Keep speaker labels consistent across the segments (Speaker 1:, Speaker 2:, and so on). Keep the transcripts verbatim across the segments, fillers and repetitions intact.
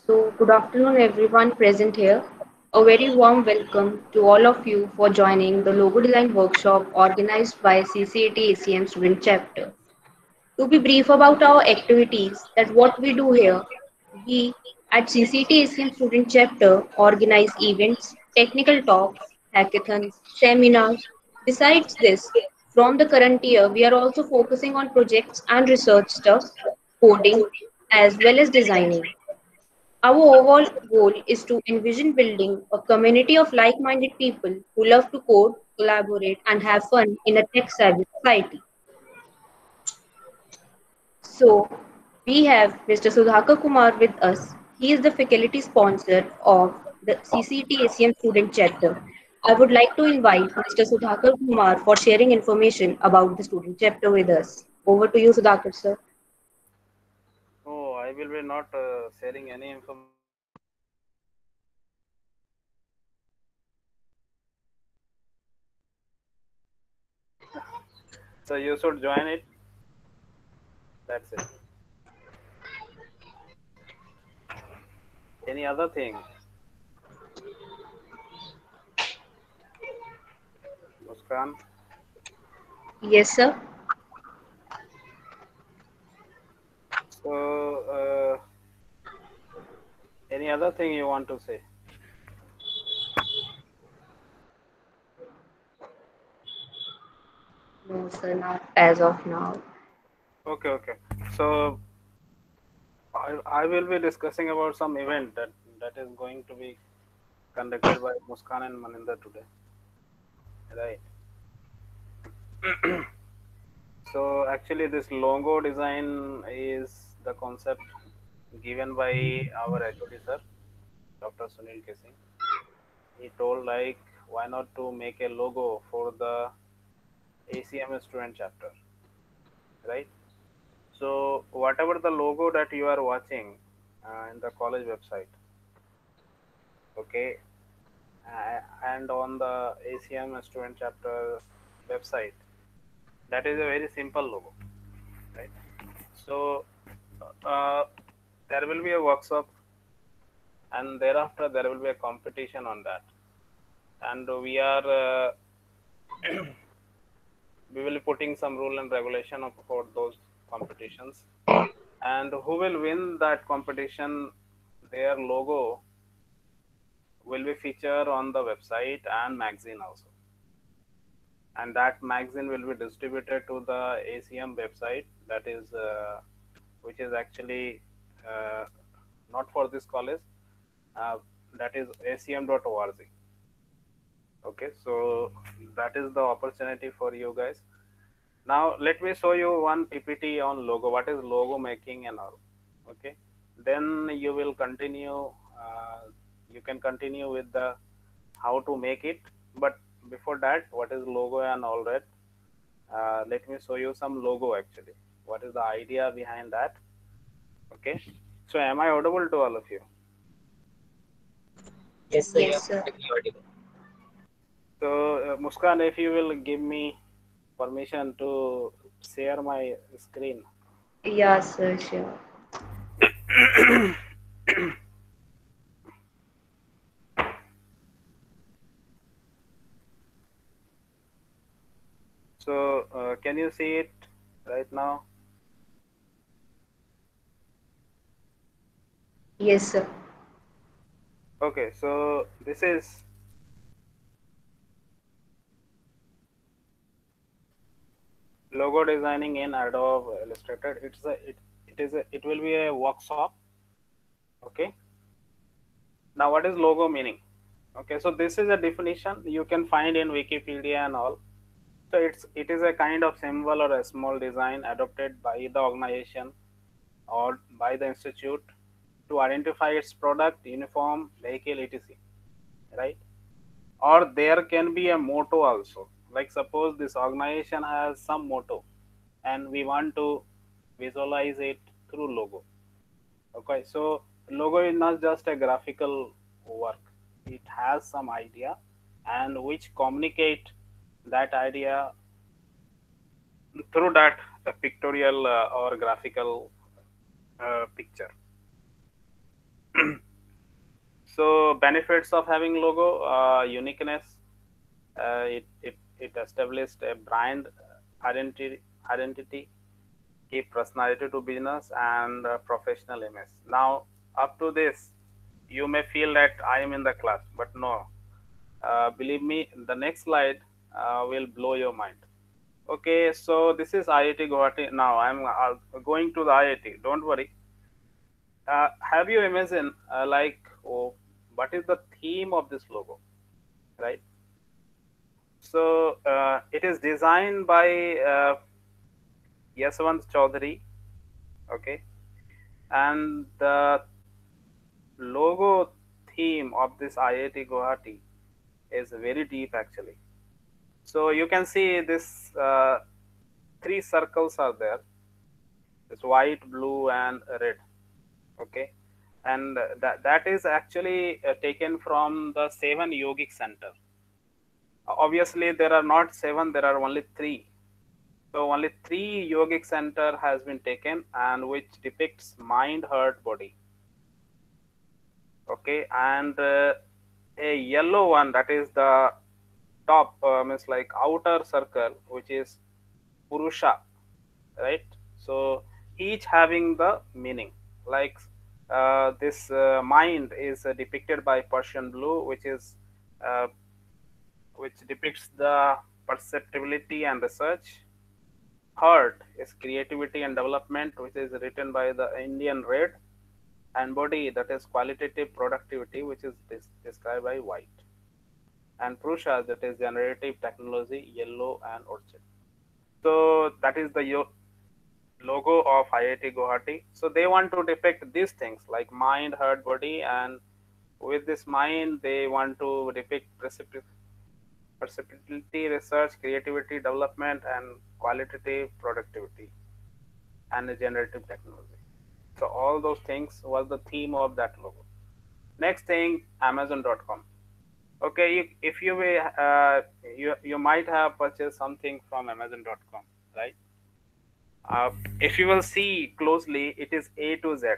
Speaker 1: So, good afternoon, everyone present here. A very warm welcome to all of you for joining the logo design workshop organized by C C A T A C M student chapter. To be brief about our activities, that what we do here, we at C C A T A C M student chapter organize events, technical talks, hackathons, seminars. Besides this, from the current year, we are also focusing on projects and research stuff, coding, as well as designing. Our overall goal is to envision building a community of like minded people who love to code, collaborate, and have fun in a tech savvy society. So, we have Mister Sudhakar Kumar with us. He is the faculty sponsor of the C C T A C M student chapter. I would like to invite Mister Sudhakar Kumar for sharing information about the student chapter with us. Over to you, Sudhakar, sir.
Speaker 2: Oh, I will be not uh, sharing any information about the student chapter. So you should join it. That's it. Any other thing, Muskan?
Speaker 1: Yes, sir.
Speaker 2: So uh, any other thing you want to say?
Speaker 1: No, sir, not as of now.
Speaker 2: Okay, okay. So I, I will be discussing about some event that that is going to be conducted by Muskan and Maninder today. Right. So actually, this logo design is the concept given by our H O D sir, Doctor Sunil Kesing. He told like, why not to make a logo for the A C M student chapter, right? So whatever the logo that you are watching uh, in the college website, okay, uh, and on the A C M student chapter website, that is a very simple logo, right? So uh, there will be a workshop, and thereafter there will be a competition on that, and we are uh, we will be putting some rule and regulation of, for those competitions, and who will win that competition, their logo will be featured on the website and magazine also, and that magazine will be distributed to the A C M website, that is uh, which is actually uh, not for this college, uh, that is A C M dot org. Okay, so that is the opportunity for you guys. Now let me show you one P P T on logo. What is logo making and all? Okay, then you will continue. Uh, you can continue with the how to make it. But before that, what is logo and all that? Uh, let me show you some logo actually. What is the idea behind that? Okay. So am I audible to all of you?
Speaker 3: Yes, sir, you
Speaker 1: Yes,
Speaker 3: are
Speaker 1: sir.
Speaker 3: perfectly audible.
Speaker 2: So uh, Muskan, if you will give me permission to share my screen.
Speaker 1: Yes, sir, sure.
Speaker 2: So uh, can you see it right now?
Speaker 1: Yes, sir.
Speaker 2: Okay, so this is logo designing in Adobe Illustrator. It's a it, it is a it will be a workshop. Okay. Now what is logo meaning? Okay, so this is a definition you can find in Wikipedia and all. So it's it is a kind of symbol or a small design adopted by the organization or by the institute to identify its product, uniform, vehicle, et cetera. Right? Or there can be a motto also. Like suppose this organization has some motto and we want to visualize it through logo. Okay, so logo is not just a graphical work. It has some idea and which communicate that idea through that uh, pictorial uh, or graphical uh, picture. So benefits of having logo, uh, uniqueness. Uh, it, it, it established a brand identity, identity, give personality to business and uh, professional image. Now, up to this, you may feel that I am in the class, but no. Uh, believe me, the next slide uh, will blow your mind. Okay, so this is I I T Guwahati. Now I'm uh, going to the I I T. Don't worry. Uh, have you imagined uh, like oh, what is the theme of this logo, right? So uh, it is designed by uh, Yaswant Chaudhary, okay, and the logo theme of this I I T Guwahati is very deep actually. So you can see this uh, three circles are there. It's white, blue, and red. Okay, and that that is actually uh, taken from the seven yogic center. Obviously, there are not seven; there are only three. So only three yogic center has been taken, and which depicts mind, heart, body. Okay, and uh, a yellow one, that is the top, uh, means like outer circle, which is Purusha, right? So each having the meaning. Like uh, this uh, mind is uh, depicted by Persian blue, which is uh, which depicts the perceptibility and research. Heart is creativity and development, which is written by the Indian red, and body, that is qualitative productivity, which is described by white. And Purusha, that is generative technology, yellow and orchid. So that is the logo of I I T Guwahati. So they want to depict these things like mind, heart, body, and with this mind, they want to depict perceptibility, research, creativity, development, and qualitative productivity and generative technology. So all those things was the theme of that logo. Next thing, Amazon dot com. Okay, you, if you may, uh, you you might have purchased something from Amazon dot com, right? Uh, if you will see closely, it is A to Z.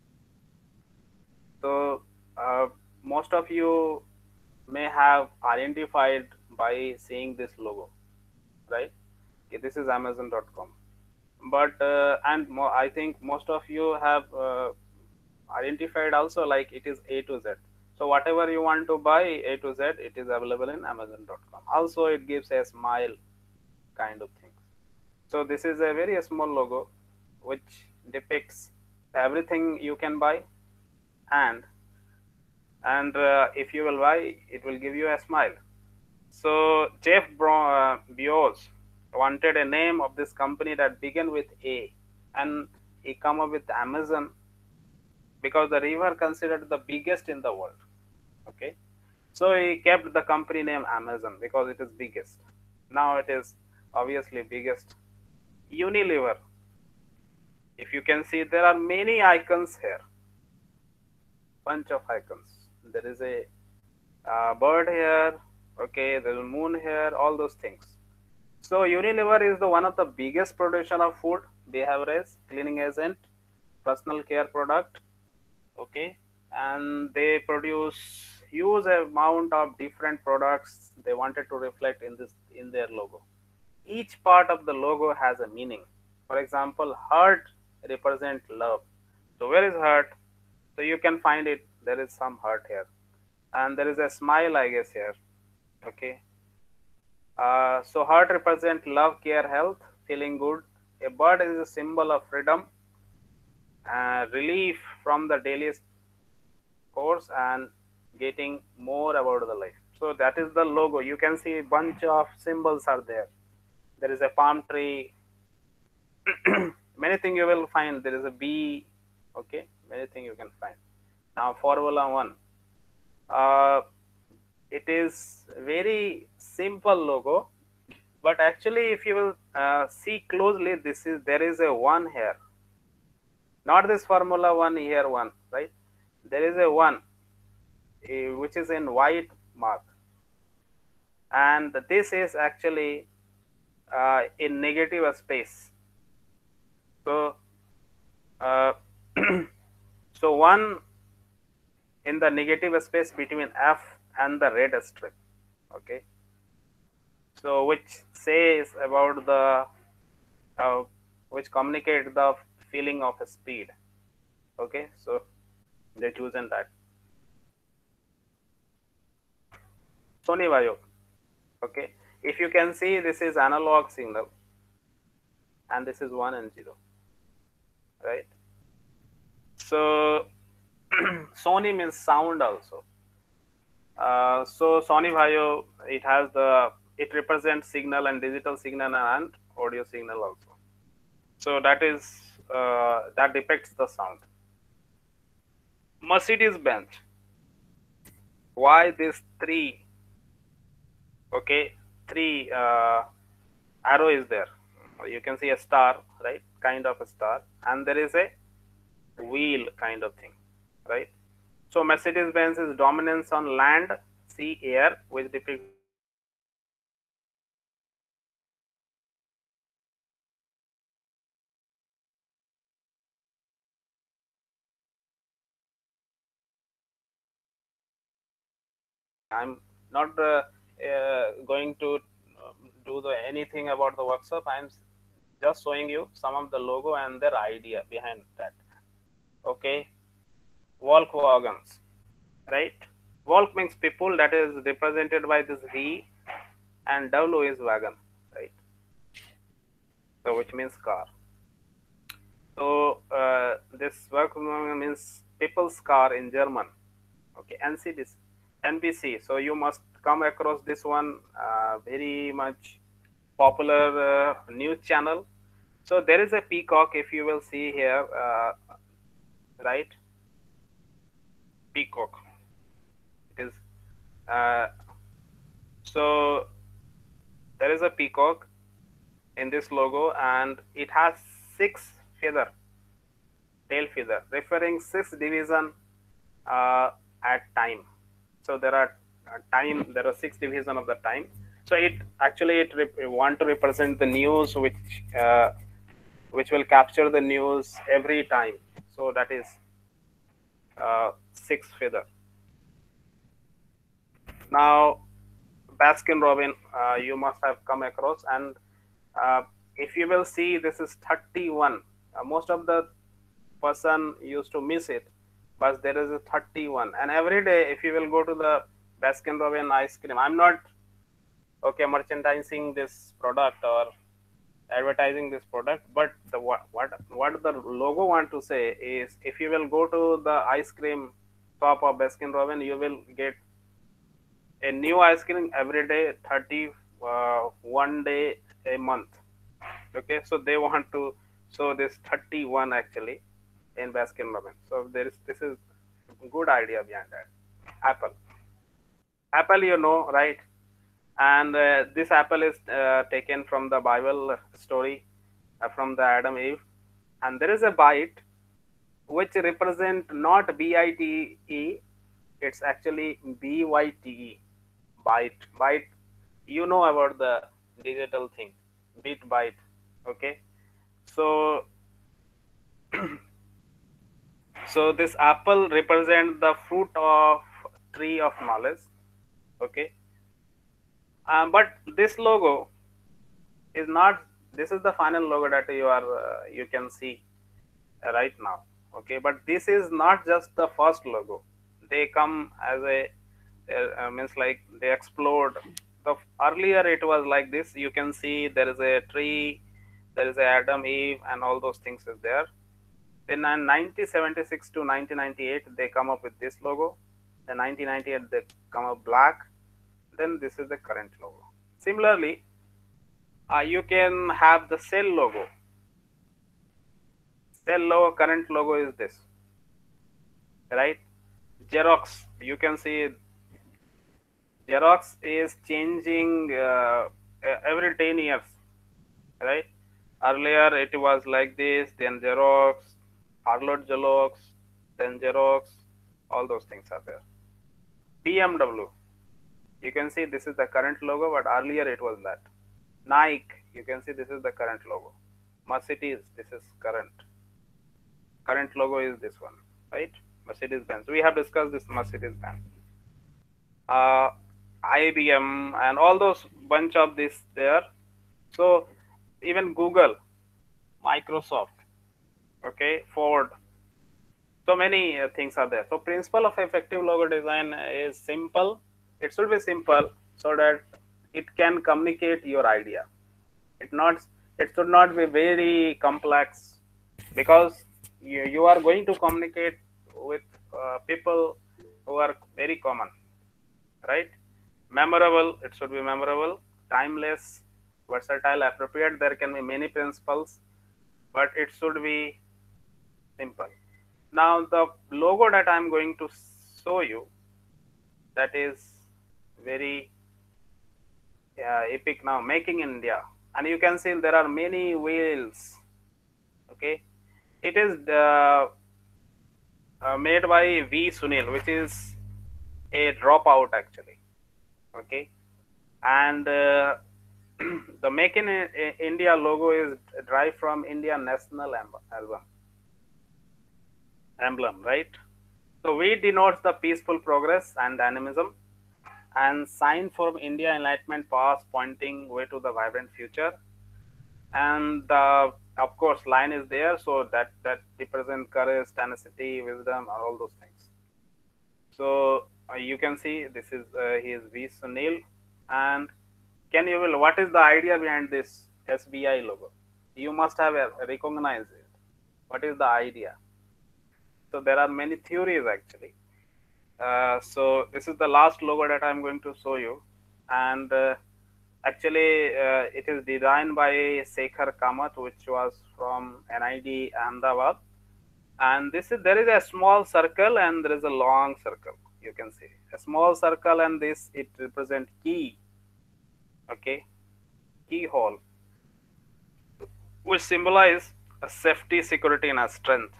Speaker 2: So uh, most of you may have identified by seeing this logo, right? Okay, this is Amazon dot com. But uh, and mo- I think most of you have uh, identified also like it is A to Z. So whatever you want to buy A to Z, it is available in Amazon dot com. Also, it gives a smile kind of thing. So this is a very small logo which depicts everything you can buy, and and uh, if you will buy, it will give you a smile. So Jeff Bro- uh, Bezos wanted a name of this company that began with A, and he come up with Amazon because the river considered the biggest in the world. Okay, so he kept the company name Amazon because it is biggest. Now it is obviously biggest. Unilever. If you can see, there are many icons here. Bunch of icons. There is a uh, bird here. Okay, there is a moon here. All those things. So Unilever is the one of the biggest production of food, beverage, cleaning agent, personal care product. Okay, and they produce huge amount of different products. They wanted to reflect in this in their logo. Each part of the logo has a meaning. For example, heart represent love. So where is heart? So you can find it. There is some heart here, and there is a smile, I guess, here. Okay. Uh, so heart represent love, care, health, feeling good. A bird is a symbol of freedom, uh, relief from the daily course, and getting more about the life. So that is the logo. You can see a bunch of symbols are there. There is a palm tree. Many things you will find. There is a bee. Okay, many things you can find. Now Formula One. Uh, it is very simple logo, but actually, if you will uh, see closely, this is there is a one here. Not this Formula One here one, right? There is a one uh, which is in white mark, and this is actually uh, in negative space. So, uh, so one in the negative space between F and the red strip. Okay, so which says about the uh, which communicate the feeling of speed. Okay, so they chosen that. Sony Vaio. Okay, if you can see, this is analog signal and this is one and zero, right? So Sony means sound also. Uh, so Sony Vaio, it has the it represents signal and digital signal and audio signal also. So that is uh, that depicts the sound. Mercedes Benz. Why these three? Okay, three uh, arrow is there. You can see a star, right? Kind of a star, and there is a wheel kind of thing, right? So Mercedes Benz is dominance on land, sea, air, which depicts I'm not uh, uh, going to uh, do the anything about the workshop. I'm just showing you some of the logo and their idea behind that. Okay, Volkswagens, right? Volk means people, that is represented by this V, and W is wagon, right? So which means car. So uh, this Volkswagen means people's car in German. Okay, N C D C, N B C. So you must come across this one, uh, very much popular uh, news channel. So there is a peacock, if you will see here, uh, right? Peacock. It is uh, so there is a peacock in this logo, and it has six feather, tail feather, referring six division uh, at time. So there are uh, time. There are six division of the time. So it actually it rep- want to represent the news which uh, which will capture the news every time. So that is uh, six feather. Now Baskin Robin, uh, you must have come across, and uh, if you will see, this is thirty-one. Uh, most of the person used to miss it, but there is a thirty-one, and every day if you will go to the Baskin Robin ice cream, I'm not okay merchandising this product or advertising this product, but the what what what the logo want to say is, if you will go to the ice cream shop of Baskin Robin, you will get a new ice cream every day, thirty uh, one day a month. Okay, so they want to show this thirty-one actually in Baskin Robbins. So there is this is good idea behind that. Apple, Apple, you know, right? And uh, this apple is uh, taken from the Bible story, uh, from the Adam Eve, and there is a bite which represent not B I T E, it's actually B Y T E, byte, byte. You know about the digital thing, bit byte. Okay, so so this apple represent the fruit of tree of knowledge. Okay, um, but this logo is not. This is the final logo that you are uh, you can see right now. Okay, but this is not just the first logo. They come as a uh, uh, means like they explode. The earlier it was like this. You can see there is a tree, there is a Adam, Eve, and all those things is there. Then in nineteen seventy-six to nineteen ninety-eight, they come up with this logo. Then nineteen ninety-eight, they come up black. Then this is the current logo. Similarly, uh, you can have the Cell logo. Cell logo, current logo is this, right? Xerox, you can see Xerox is changing uh, every ten years, right? Earlier it was like this, then Xerox, Arlotte Xerox, then Xerox, all those things are there. B M W, you can see this is the current logo, but earlier it was that. Nike, you can see this is the current logo. Mercedes, this is current. Current logo is this one, right? Mercedes-Benz. We have discussed this Mercedes-Benz. Uh, I B M and all those bunch of this there. So even Google, Microsoft, okay, Ford. So many uh, things are there. So principle of effective logo design is simple. It should be simple so that it can communicate your idea. It not it should not be very complex, because you, you are going to communicate with uh, people who are very common, right? Memorable, it should be memorable, timeless, versatile, appropriate. There can be many principles, but it should be simple. Now the logo that I'm going to show you, that is very uh, epic now, making in India, and you can see there are many wheels. Okay, it is uh, uh, made by V Sunil, which is a dropout actually. Okay, and uh, the Make in India logo is derived from India National Album emblem, right? So V denotes the peaceful progress and dynamism, and sign for India Enlightenment path pointing way to the vibrant future. And the, of course, line is there, so that that represents courage, tenacity, wisdom, all those things. So uh, you can see this is uh, he is V Sunil. And can you will what is the idea behind this S B I logo? You must have uh, recognized it. What is the idea? So there are many theories actually. Uh, so this is the last logo that I'm going to show you, and uh, actually uh, it is designed by Shekhar Kamath, which was from N I D Ahmedabad. And this is there is a small circle and there is a long circle. You can see a small circle, and this it represents key. Okay, keyhole, which symbolize a safety, security, and a strength.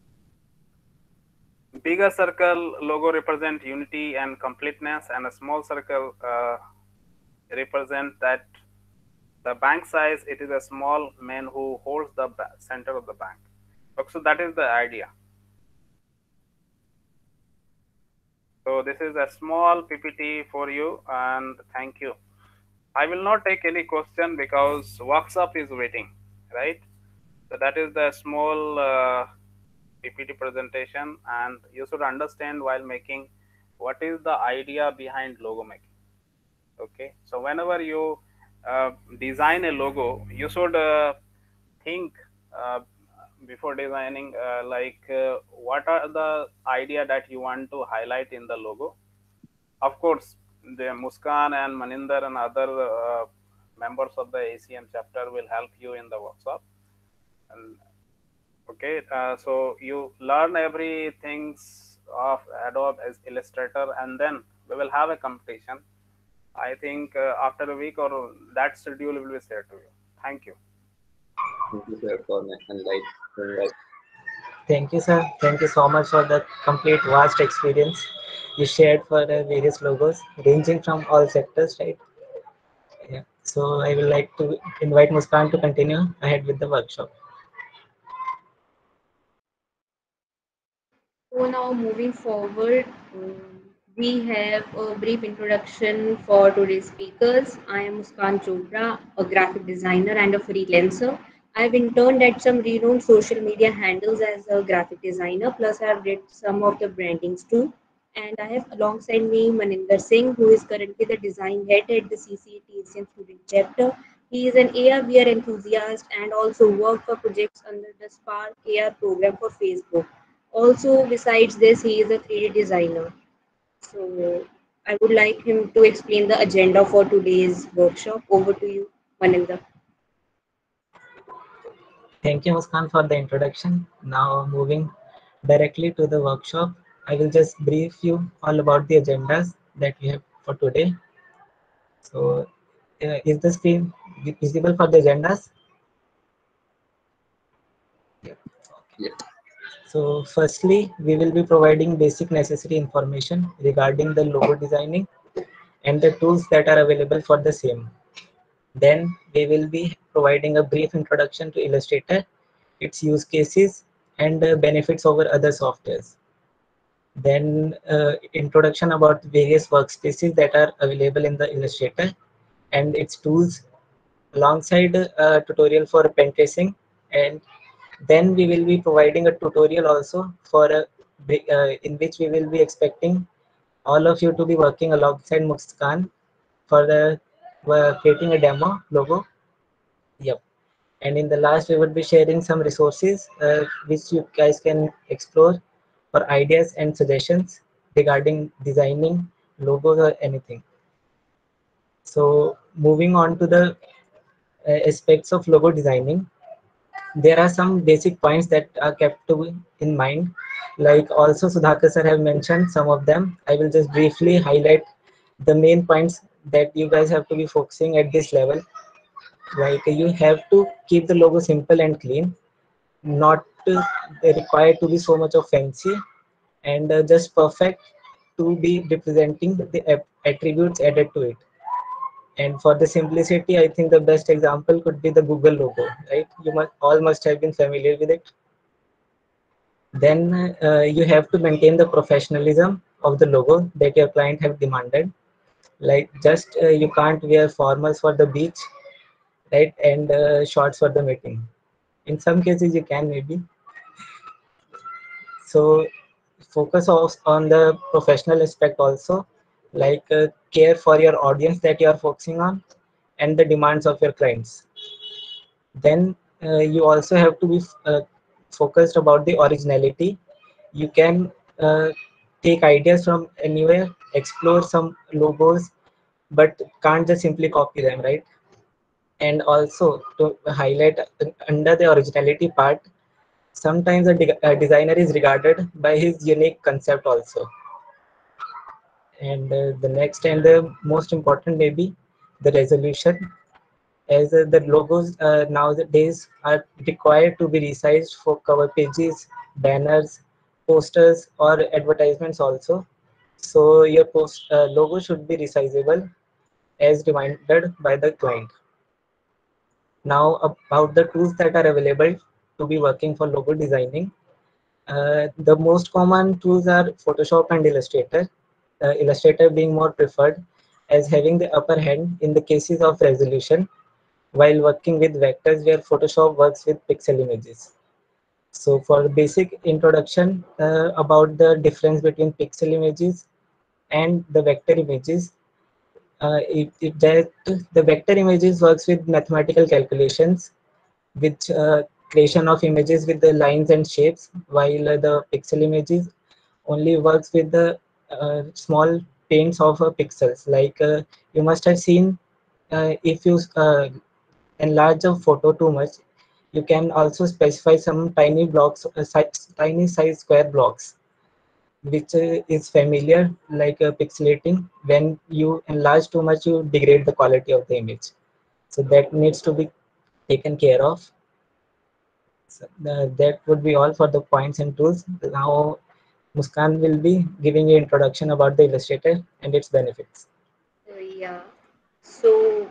Speaker 2: Bigger circle logo represent unity and completeness, and a small circle uh, represent that the bank size, it is a small man who holds the center of the bank. Okay, so that is the idea. So this is a small P P T for you, and thank you. I will not take any question because workshop is waiting, right? So that is the small uh, P P T presentation, and you should understand while making what is the idea behind logo making. Okay, so whenever you uh, design a logo, you should uh, think uh, before designing uh, like uh, what are the idea that you want to highlight in the logo. Of course, the Muskan and Maninder and other uh, members of the A C M chapter will help you in the workshop. And okay, uh, so you learn everything of Adobe as Illustrator, and then we will have a competition. I think uh, after a week or that schedule will be shared to you. Thank you.
Speaker 3: Thank you, sir, for enlightening us.
Speaker 4: Thank you, sir. Thank you so much for the complete vast experience you shared for the various logos, ranging from all sectors, right? Yeah. So I would like to invite Muskan to continue ahead with the workshop.
Speaker 1: So now moving forward, um, we have a brief introduction for today's speakers. I am Muskan Chopra, a graphic designer and a freelancer. I've interned at some renowned social media handles as a graphic designer, plus I've did some of the brandings too. And I have alongside me Maninder Singh, who is currently the design head at the C C A T A C M student chapter. He is an A R V R enthusiast and also worked for projects under the Spark A R program for Facebook. Also, besides this, he is a three D designer. So, I would like him to explain the agenda for today's workshop. Over to you, Maninder.
Speaker 4: Thank you, Muskan, for the introduction. Now, moving directly to the workshop, I will just brief you all about the agendas that we have for today. So, uh, is the screen visible for the agendas?
Speaker 3: Yeah.
Speaker 4: So, firstly, we will be providing basic necessary information regarding the logo designing and the tools that are available for the same. Then we will be providing a brief introduction to Illustrator, its use cases, and uh, benefits over other softwares. Then uh, introduction about various workspaces that are available in the Illustrator and its tools, alongside a tutorial for pen tracing. And then we will be providing a tutorial also for a, uh, in which we will be expecting all of you to be working alongside Muskan for the uh, creating a demo logo. Yep. And in the last, we would be sharing some resources uh, which you guys can explore for ideas and suggestions regarding designing logos or anything. So moving on to the uh, aspects of logo designing, there are some basic points that are kept to in mind. Like also Sudhakar sir have mentioned some of them. I will just briefly highlight the main points that you guys have to be focusing at this level. Like you have to keep the logo simple and clean, not uh, required to be so much of fancy, and uh, just perfect to be representing the ap- attributes added to it. And for the simplicity, I think the best example could be the Google logo, right? You must all must have been familiar with it. Then uh, you have to maintain the professionalism of the logo that your client have demanded. Like just uh, you can't wear formals for the beach, right? And uh, shorts for the meeting. In some cases, you can maybe. So focus also on the professional aspect also, like uh, care for your audience that you are focusing on and the demands of your clients. Then uh, you also have to be uh, focused about the originality. You can uh, take ideas from anywhere, explore some logos, but can't just simply copy them, right? And also to highlight uh, under the originality part, sometimes a, de- a designer is regarded by his unique concept also. And uh, the next and the most important maybe the resolution, as uh, the logos uh, nowadays are required to be resized for cover pages, banners, posters, or advertisements also. So your post uh, logo should be resizable as demanded by the client. Now about the tools that are available to be working for logo designing. Uh, the most common tools are Photoshop and Illustrator. Uh, Illustrator being more preferred as having the upper hand in the cases of resolution while working with vectors where Photoshop works with pixel images. So for basic introduction uh, about the difference between pixel images and the vector images, uh, it, it, that the vector images works with mathematical calculations which uh, creation of images with the lines and shapes, while uh, the pixel images only works with the uh, small paints of uh, pixels. Like uh, you must have seen uh, if you uh, enlarge a photo too much, you can also specify some tiny blocks, uh, size, tiny size square blocks, which uh, is familiar like uh, pixelating. When you enlarge too much, you degrade the quality of the image. So that needs to be taken care of. So uh, that would be all for the points and tools. Now Muskan will be giving you introduction about the Illustrator and its benefits.
Speaker 1: Uh, yeah. So,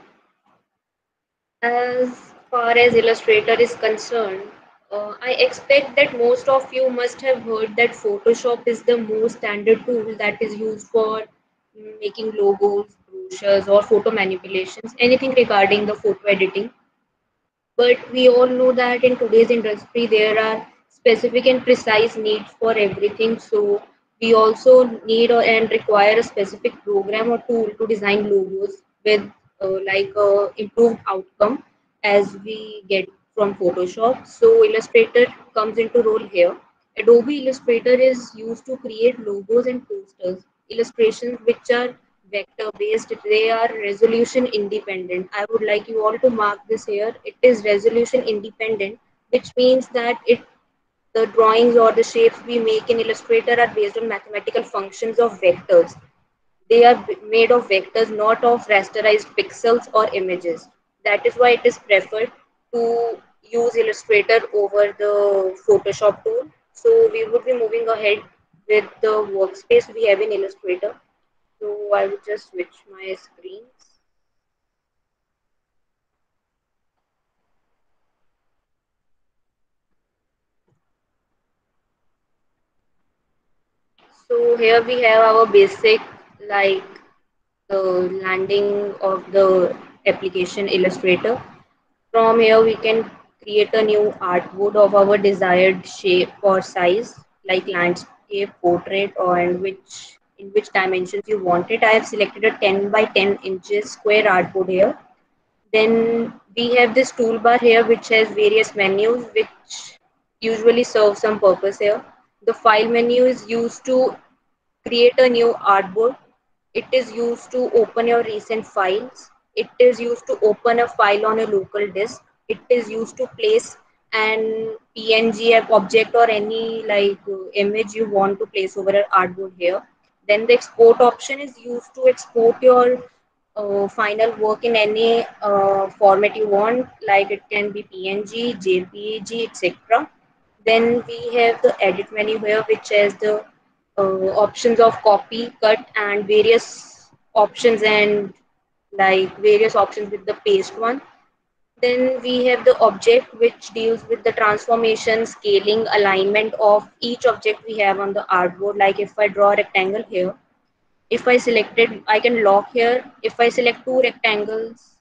Speaker 1: as far as Illustrator is concerned, uh, I expect that most of you must have heard that Photoshop is the most standard tool that is used for mm, making logos, brochures, or photo manipulations, anything regarding the photo editing. But we all know that in today's industry there are specific and precise needs for everything. So we also need or- and require a specific program or tool to design logos with uh, like a improved outcome as we get from Photoshop. So Illustrator comes into role here. Adobe Illustrator is used to create logos and posters, illustrations which are vector based. They are resolution independent. I would like you all to mark this here. It is resolution independent, which means that it the drawings or the shapes we make in Illustrator are based on mathematical functions of vectors. They are made of vectors, not of rasterized pixels or images. That is why it is preferred to use Illustrator over the Photoshop tool. So we would be moving ahead with the workspace we have in Illustrator. So I would just switch my screens. So here we have our basic like the landing of the application Illustrator. From here we can create a new artboard of our desired shape or size, like landscape, portrait, or in which in which dimensions you want it. I have selected a ten by ten inches square artboard here. Then we have this toolbar here which has various menus which usually serve some purpose here. The file menu is used to create a new artboard. It is used to open your recent files. It is used to open a file on a local disk. It is used to place an P N G object or any like uh, image you want to place over an artboard here. Then the export option is used to export your uh, final work in any uh, format you want, like it can be P N G, J P G, et cetera. Then we have the edit menu here, which has the uh, options of copy, cut, and various options and like various options with the paste one. Then we have the object which deals with the transformation, scaling, alignment of each object we have on the artboard. Like if I draw a rectangle here, if I selected, I can lock here. If I select two rectangles,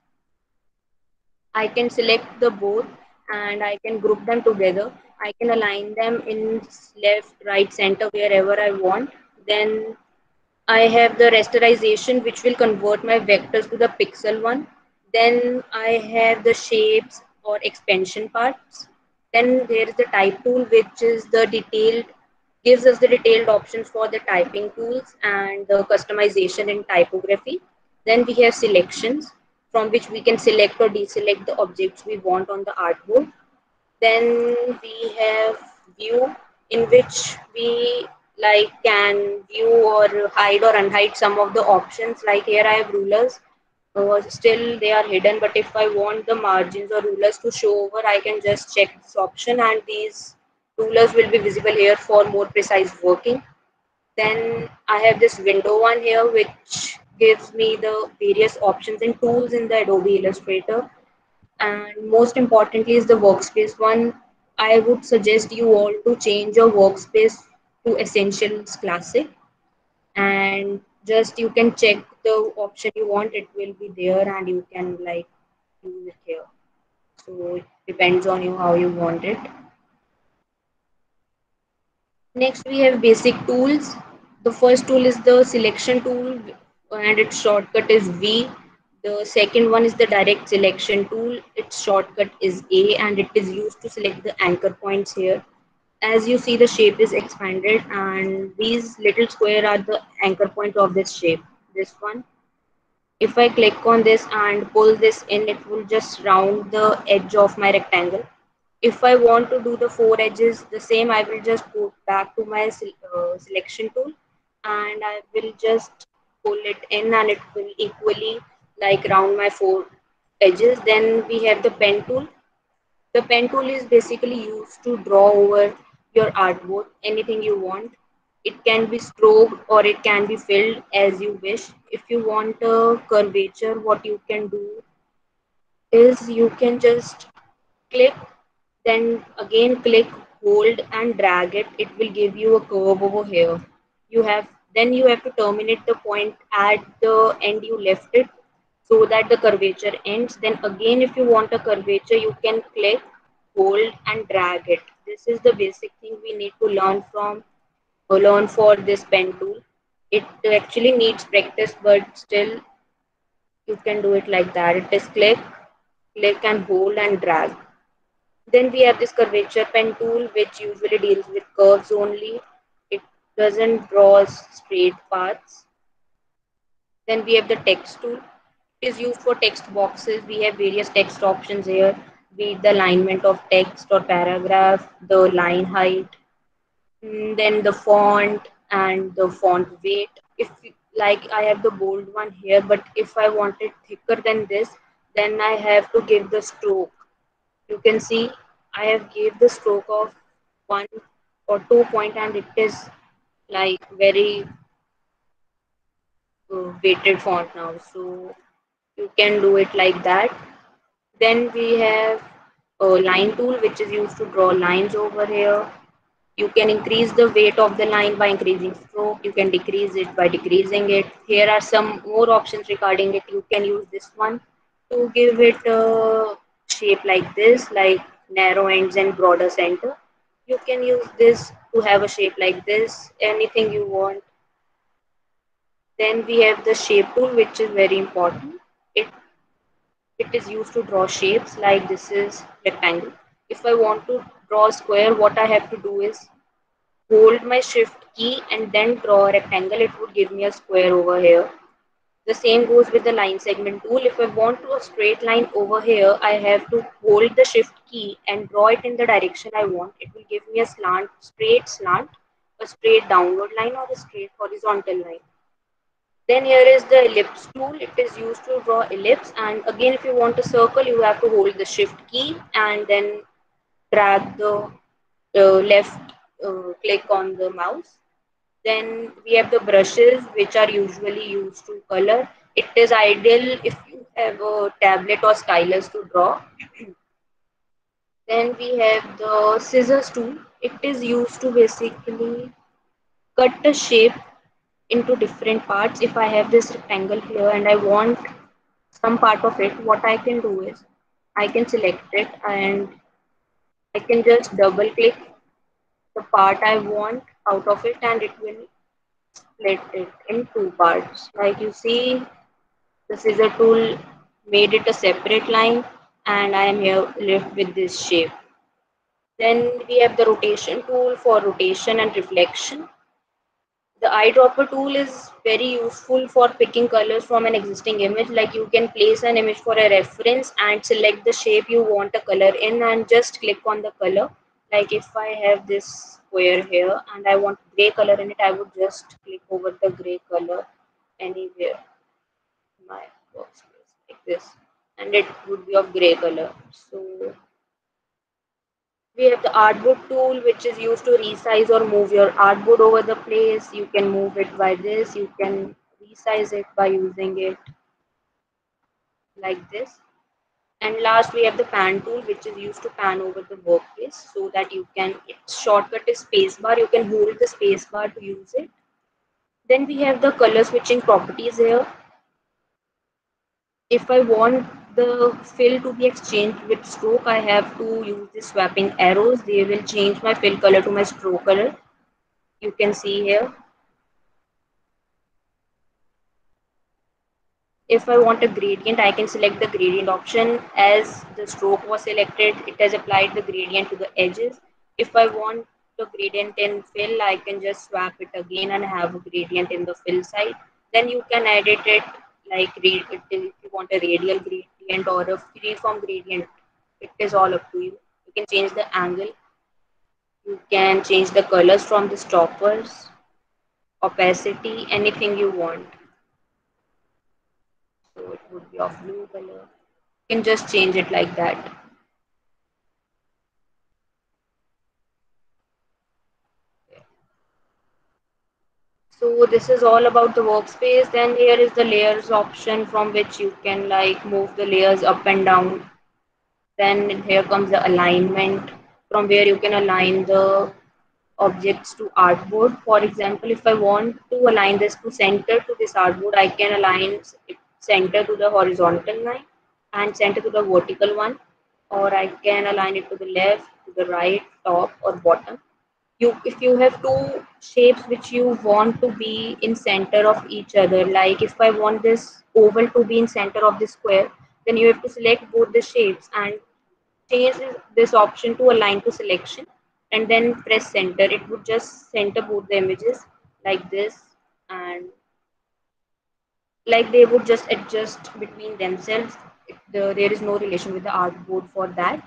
Speaker 1: I can select the both and I can group them together. I can align them in left, right, center, wherever I want. Then I have the rasterization, which will convert my vectors to the pixel one. Then I have the shapes or expansion parts. Then there is the type tool, which is the detailed, gives us the detailed options for the typing tools and the customization in typography. Then we have selections, from which we can select or deselect the objects we want on the artboard. Then we have view, in which we like can view or hide or unhide some of the options. Like here I have rulers, uh, still they are hidden, but if I want the margins or rulers to show over, I can just check this option and these rulers will be visible here for more precise working. Then I have this window one here which gives me the various options and tools in the Adobe Illustrator. And most importantly is the workspace one. I would suggest you all to change your workspace to Essentials Classic, and just you can check the option you want, it will be there and you can like use it here. So it depends on you how you want it. Next we have basic tools. The first tool is the selection tool and its shortcut is V. The second one is the direct selection tool. Its shortcut is A and it is used to select the anchor points here. As you see, the shape is expanded and these little square are the anchor points of this shape. This one. If I click on this and pull this in, it will just round the edge of my rectangle. If I want to do the four edges the same, I will just go back to my uh, selection tool and I will just pull it in and it will equally like round my four edges. Then we have the pen tool. The pen tool is basically used to draw over your artboard anything you want. It can be stroked or it can be filled as you wish. If you want a curvature, what you can do is you can just click, then again click, hold and drag it. It will give you a curve over here. You have then you have to terminate the point at the end you left it so that the curvature ends. Then again, if you want a curvature, you can click, hold and drag it. This is the basic thing we need to learn from or learn for this pen tool. It actually needs practice, but still you can do it like that. It is click, click and hold and drag. Then we have this curvature pen tool, which usually deals with curves only. It doesn't draw straight paths. Then we have the text tool. It is used for text boxes. We have various text options here, be it the alignment of text or paragraph, the line height, mm, then the font and the font weight. If like I have the bold one here, but if I want it thicker than this, then I have to give the stroke. You can see I have gave the stroke of one or two point and it is like very uh, weighted font now. So you can do it like that. Then we have a line tool which is used to draw lines over here. You can increase the weight of the line by increasing stroke. want, you can decrease it by decreasing it. Here are some more options regarding it. You can use this one to give it a shape like this, like narrow ends and broader center. You can use this to have a shape like this, anything you want. Then we have the shape tool, which is very important. It it is used to draw shapes, like this is rectangle. If I want to draw a square, what I have to do is hold my shift key and then draw a rectangle. It would give me a square over here. The same goes with the line segment tool. If I want to a straight line over here, I have to hold the shift key and draw it in the direction I want. It will give me a slant, straight slant, a straight downward line, or a straight horizontal line. Then here is the ellipse tool. It is used to draw ellipse, and again if you want a circle, you have to hold the shift key and then drag the uh, left uh, click on the mouse. Then we have the brushes, which are usually used to color. It is ideal if you have a tablet or stylus to draw. Then we have the scissors tool. It is used to basically cut the shape into different parts. If I have this rectangle here and I want some part of it, what I can do is I can select it and I can just double click the part I want out of it, and it will split it in two parts. Like you see, the scissor tool made it a separate line, and I am here left with this shape. Then we have the rotation tool for rotation and reflection. The eyedropper tool is very useful for picking colors from an existing image. Like you can place an image for a reference and select the shape you want a color in and just click on the color. Like if I have this square here and I want gray color in it, I would just click over the gray color anywhere in my workspace like this, and it would be of gray color. So we have the artboard tool, which is used to resize or move your artboard over the place. You can move it by this. You can resize it by using it like this. And last, we have the pan tool, which is used to pan over the workplace so that you can, its shortcut is spacebar. You can hold the spacebar to use it. Then we have the color switching properties here. If I want the fill to be exchanged with stroke, I have to use the swapping arrows. They will change my fill color to my stroke color. You can see here. If I want a gradient, I can select the gradient option. As the stroke was selected, it has applied the gradient to the edges. If I want the gradient in fill, I can just swap it again and have a gradient in the fill side. Then you can edit it like if you want a radial gradient or a freeform gradient. It is all up to you. You can change the angle. You can change the colors from the stoppers, opacity, anything you want. So it would be of blue color. You can just change it like that. So this is all about the workspace. Then here is the layers option, from which you can like move the layers up and down. Then here comes the alignment, from where you can align the objects to artboard. For example, if I want to align this to center to this artboard, I can align it center to the horizontal line and center to the vertical one, or I can align it to the left, to the right, top or bottom. You, if you have two shapes which you want to be in center of each other, like if I want this oval to be in center of the square, then you have to select both the shapes and change this option to align to selection and then press center. It would just center both the images like this, and like they would just adjust between themselves. It, the, there is no relation with the artboard for that.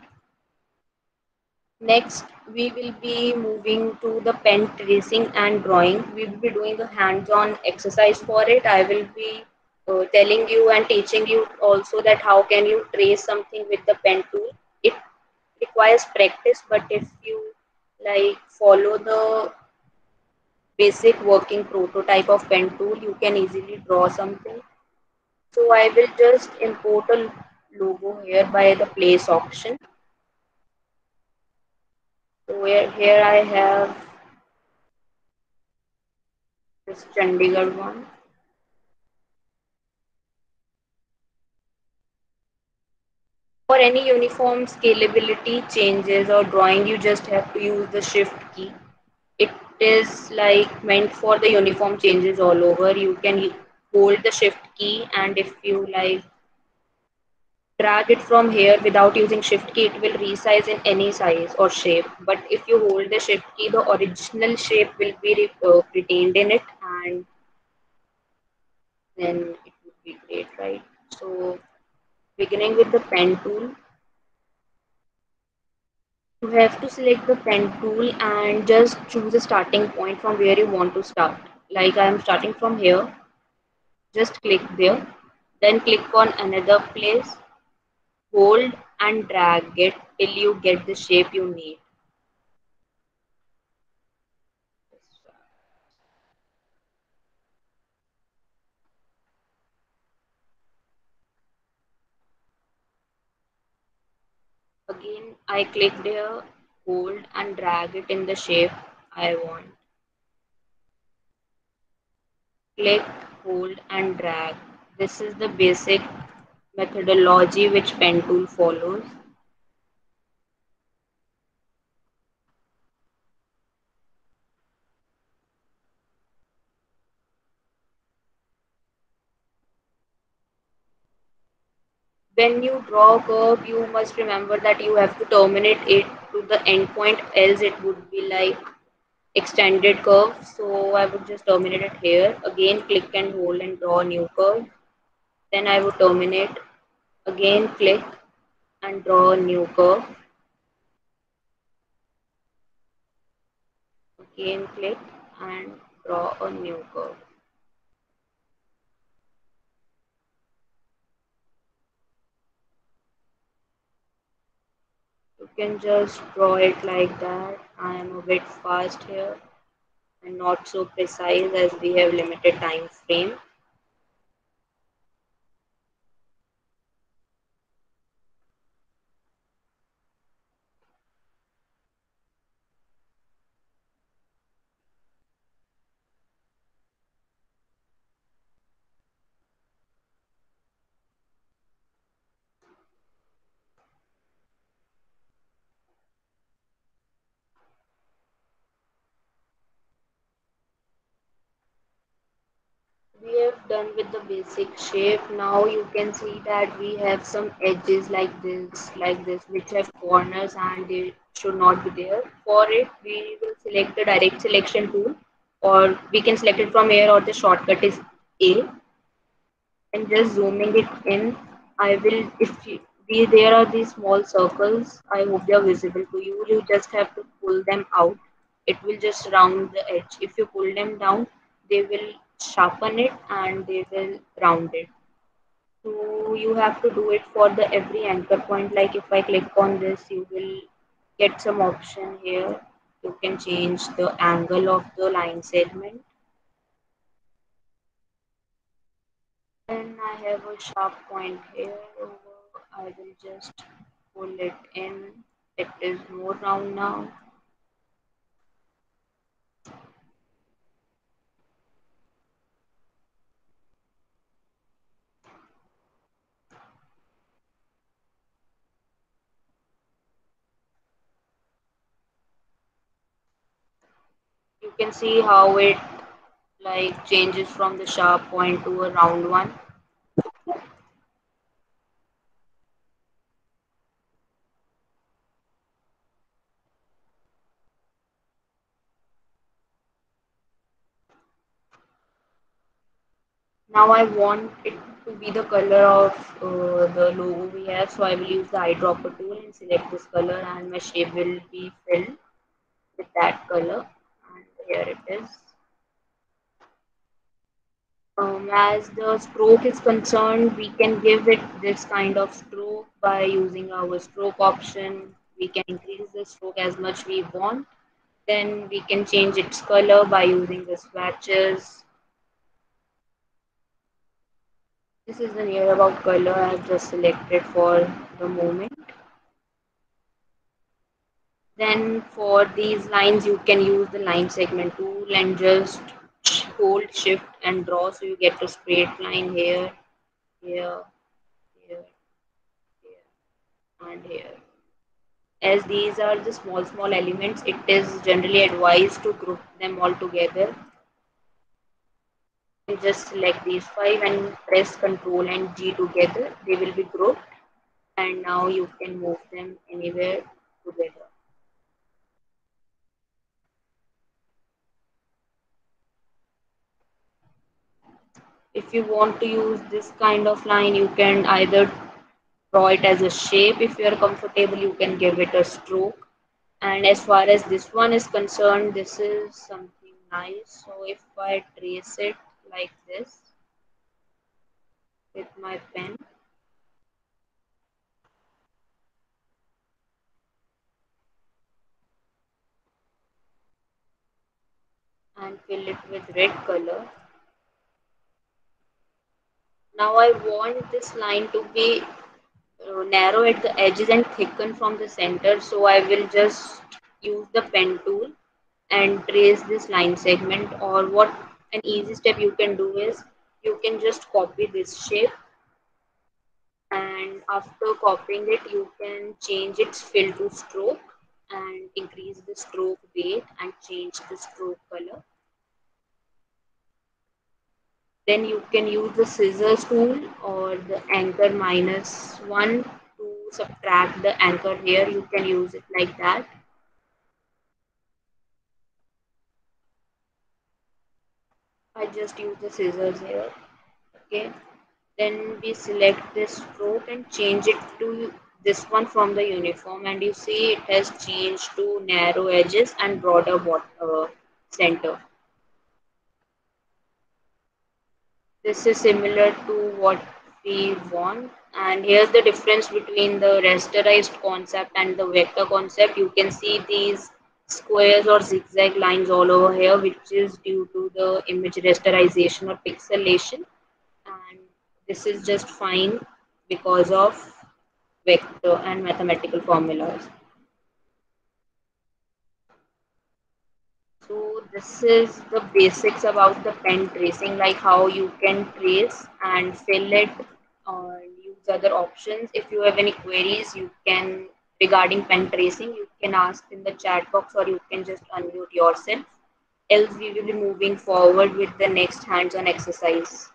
Speaker 1: Next, we will be moving to the pen tracing and drawing. We will be doing a hands-on exercise for it. I will be uh, telling you and teaching you also that how can you trace something with the pen tool. It requires practice, but if you like follow the basic working prototype of pen tool, you can easily draw something. So I will just import a logo here by the place option. So where here I have This Chandigarh one. For any uniform scalability changes or drawing, you just have to use the shift key. It is like meant for the uniform changes all over. You can hold the shift key, and if you like drag it from here without using shift key, it will resize in any size or shape. But if you hold the shift key, the original shape will be uh, retained in it, and then it would be great, right? So beginning with the pen tool, you have to select the pen tool and just choose a starting point from where you want to start. Like I am starting from here, just click there, then click on another place, hold and drag it till you get the shape you need. Again, I click there, hold and drag it in the shape I want. Click, hold and drag. This is the basic methodology which pen tool follows. When you draw a curve, you must remember that you have to terminate it to the endpoint, else it would be like extended curve. So I would just terminate it here. Again, click and hold and draw a new curve. Then I would terminate. Again, click and draw a new curve. Again, click and draw a new curve. You can just draw it like that. I am a bit fast here and not so precise as we have limited time frame. We have done with the basic shape. Now you can see that we have some edges like this, like this, which have corners and they should not be there. For it, we will select the direct selection tool, or we can select it from here, or the shortcut is A. And just zooming it in, I will, if you, we, there are these small circles, I hope they are visible to you. You just have to pull them out. It will just round the edge. If you pull them down, they will sharpen it and they will round it. So you have to do it for the every anchor point. Like if I click on this, you will get some option here. You can change the angle of the line segment. Then I have a sharp point here. I will just pull it in. It is more round now. You can see how it like changes from the sharp point to a round one. Now I want it to be the color of uh, the logo we have, so I will use the eyedropper tool and select this color, and my shape will be filled with that color. And here it is. Um, as the stroke is concerned, we can give it this kind of stroke by using our stroke option. We can increase the stroke as much we want. Then we can change its color by using the swatches. This is the near about color I've just selected for the moment. Then for these lines, you can use the line segment tool and just hold shift and draw, so you get a straight line here, here, here, here, and here. As these are the small small elements, it is generally advised to group them all together. You just select these five and press Ctrl and G together. They will be grouped, and now you can move them anywhere together. If you want to use this kind of line, you can either draw it as a shape. If you are comfortable, you can give it a stroke. And as far as this one is concerned, this is something nice. So if I trace it like this with my pen, and fill it with red color. Now I want this line to be uh, narrow at the edges and thicken from the center. So I will just use the pen tool and trace this line segment. Or what an easy step you can do is you can just copy this shape, and after copying it you can change its fill to stroke and increase the stroke weight and change the stroke color. Then you can use the scissors tool or the anchor minus one to subtract the anchor here. You can use it like that. I just use the scissors here. Okay. Then we select this stroke and change it to this one from the uniform, and you see it has changed to narrow edges and broader uh, center. This is similar to what we want. And here's the difference between the rasterized concept and the vector concept. You can see these squares or zigzag lines all over here, which is due to the image rasterization or pixelation. And this is just fine because of vector and mathematical formulas. So this is the basics about the pen tracing, like how you can trace and fill it or use other options. If you have any queries, you can regarding pen tracing, you can ask in the chat box or you can just unmute yourself. Else we will be moving forward with the next hands-on exercise.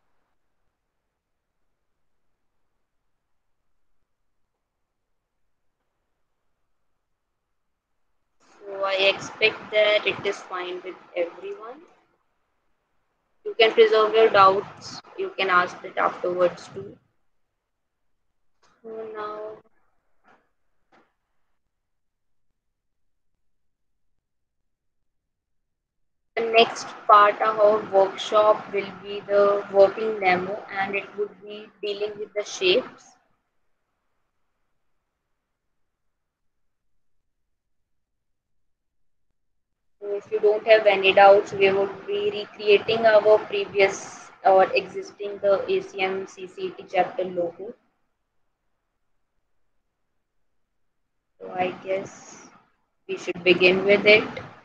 Speaker 1: So I expect that it is fine with everyone. You can preserve your doubts. You can ask it afterwards too. So now the next part of our workshop will be the working demo, and it would be dealing with the shapes. So if you don't have any doubts, we would be recreating our previous or existing the A C M C C E T chapter logo. So I guess we should begin with it.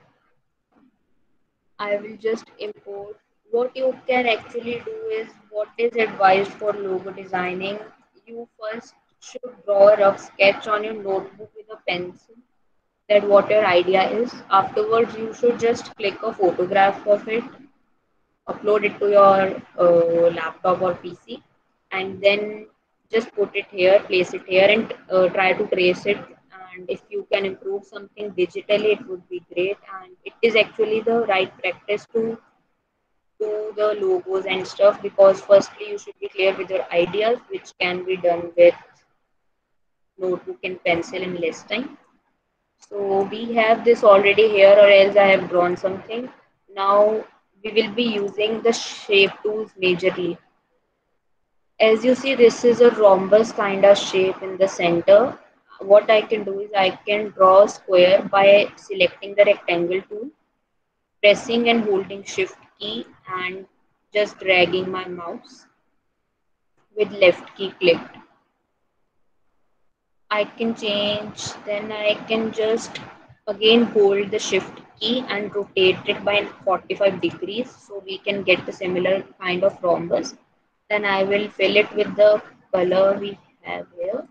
Speaker 1: I will just import. What you can actually do is what is advised for logo designing. You first should draw a rough sketch on your notebook with a pencil, that what your idea is. Afterwards, you should just click a photograph of it, upload it to your uh, laptop or P C, and then just put it here, place it here, and uh, try to trace it. And if you can improve something digitally, it would be great. And it is actually the right practice to do the logos and stuff, because firstly you should be clear with your ideas, which can be done with notebook and pencil in less time. So we have this already here, or else I have drawn something. Now we will be using the shape tools majorly. As you see, this is a rhombus kind of shape in the center. What I can do is I can draw a square by selecting the rectangle tool, pressing and holding shift key, and just dragging my mouse with left key clicked. I can change, then I can just again hold the shift key and rotate it by forty-five degrees so we can get the similar kind of rhombus. Then I will fill it with the color we have here.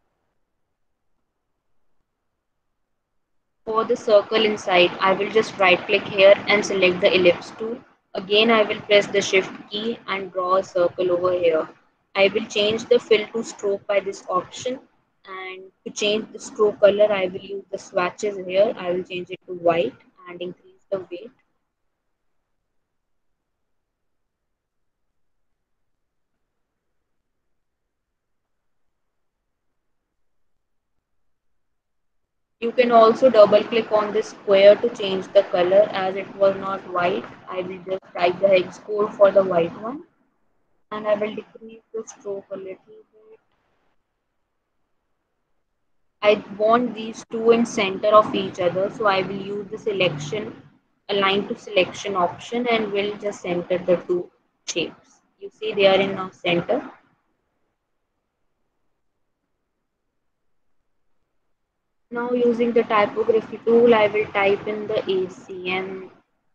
Speaker 1: For the circle inside, I will just right click here and select the ellipse tool. Again, I will press the shift key and draw a circle over here. I will change the fill to stroke by this option, and to change the stroke color, I will use the swatches here. I will change it to white and increase the weight. You can also double click on this square to change the color, as it was not white. I will just type the hex code for the white one, and I will decrease the stroke a little bit. I want these two in center of each other, so I will use the selection align to selection option and will just center the two shapes. You see they are in a center. Now using the typography tool, I will type in the A C M.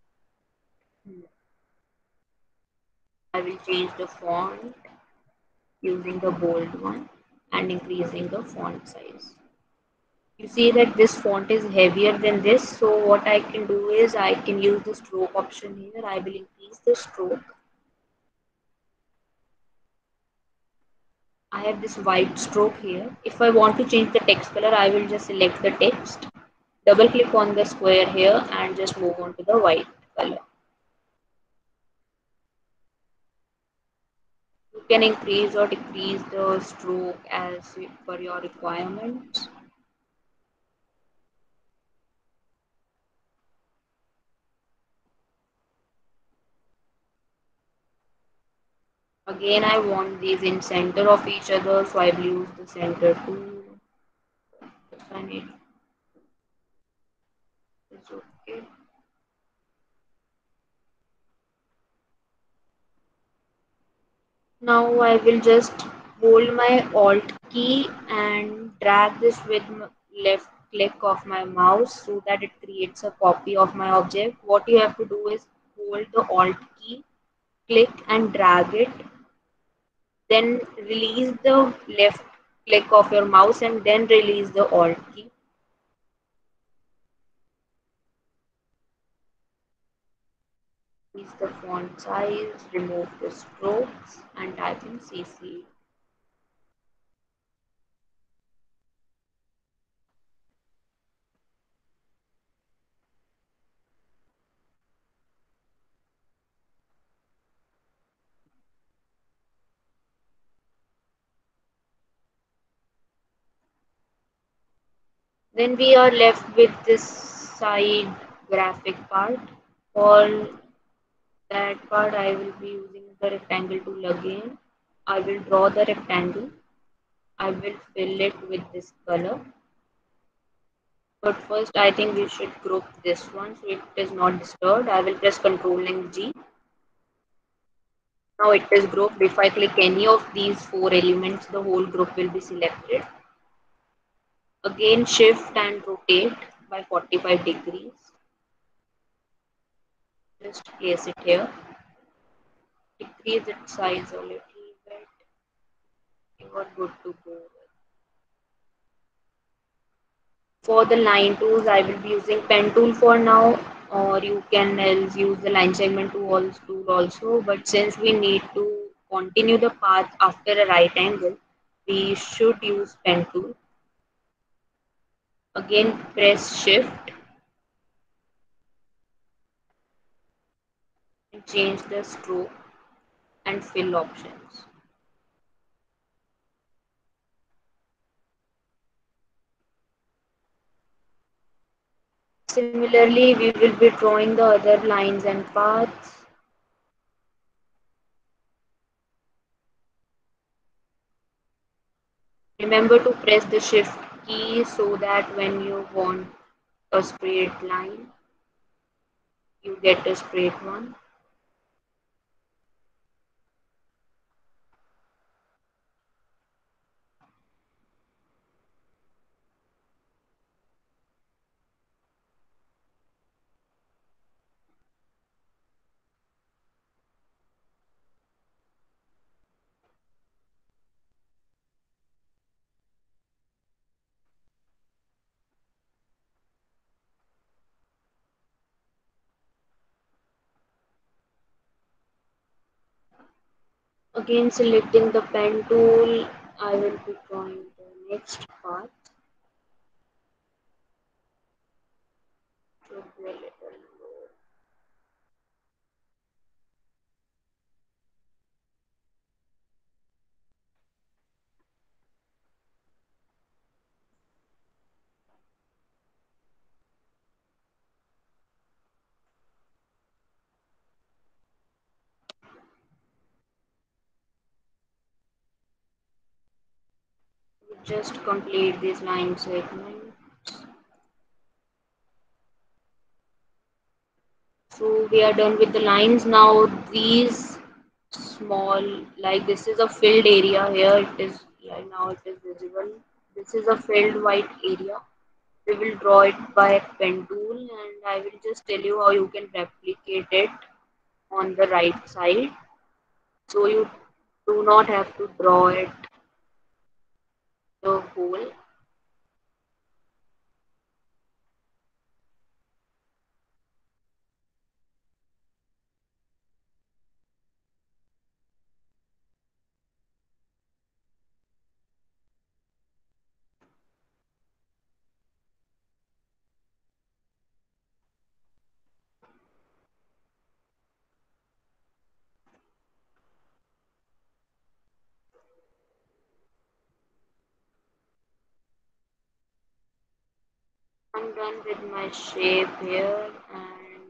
Speaker 1: I will change the font using the bold one and increasing the font size. You see that this font is heavier than this, so what I can do is I can use the stroke option here. I will increase the stroke. I have this white stroke here. If I want to change the text color, I will just select the text, double click on the square here and just move on to the white color. You can increase or decrease the stroke as per your requirements. Again, I want these in center of each other, so I will use the center tool. I need it's okay. Now I will just hold my Alt key and drag this with left click of my mouse so that it creates a copy of my object. What you have to do is hold the Alt key, click and drag it, then release the left click of your mouse and then release the Alt key. Increase the font size, remove the strokes and type in C C. Then we are left with this side graphic part. For that part, I will be using the rectangle tool again. I will draw the rectangle. I will fill it with this color. But first, I think we should group this one so it is not disturbed. I will press Control G. Now it is grouped. If I click any of these four elements, the whole group will be selected. Again, shift and rotate by forty-five degrees. Just place it here. Decrease its size a little bit. You are good to go. For the line tools, I will be using pen tool for now, or you can else use the line segment tool also. But since we need to continue the path after a right angle, we should use pen tool. Again, press shift and change the stroke and fill options. Similarly, we will be drawing the other lines and paths. Remember to press the shift key so that when you want a straight line, you get a straight one. Again, selecting the pen tool, I will be drawing the next part. Should be a little low. Just complete this line segment. So we are done with the lines now. These small, like this is a filled area here. It is, yeah, now it is visible. This is a filled white area. We will draw it by pen tool, and I will just tell you how you can replicate it on the right side. So you do not have to draw it the whole. I'm done with my shape here, and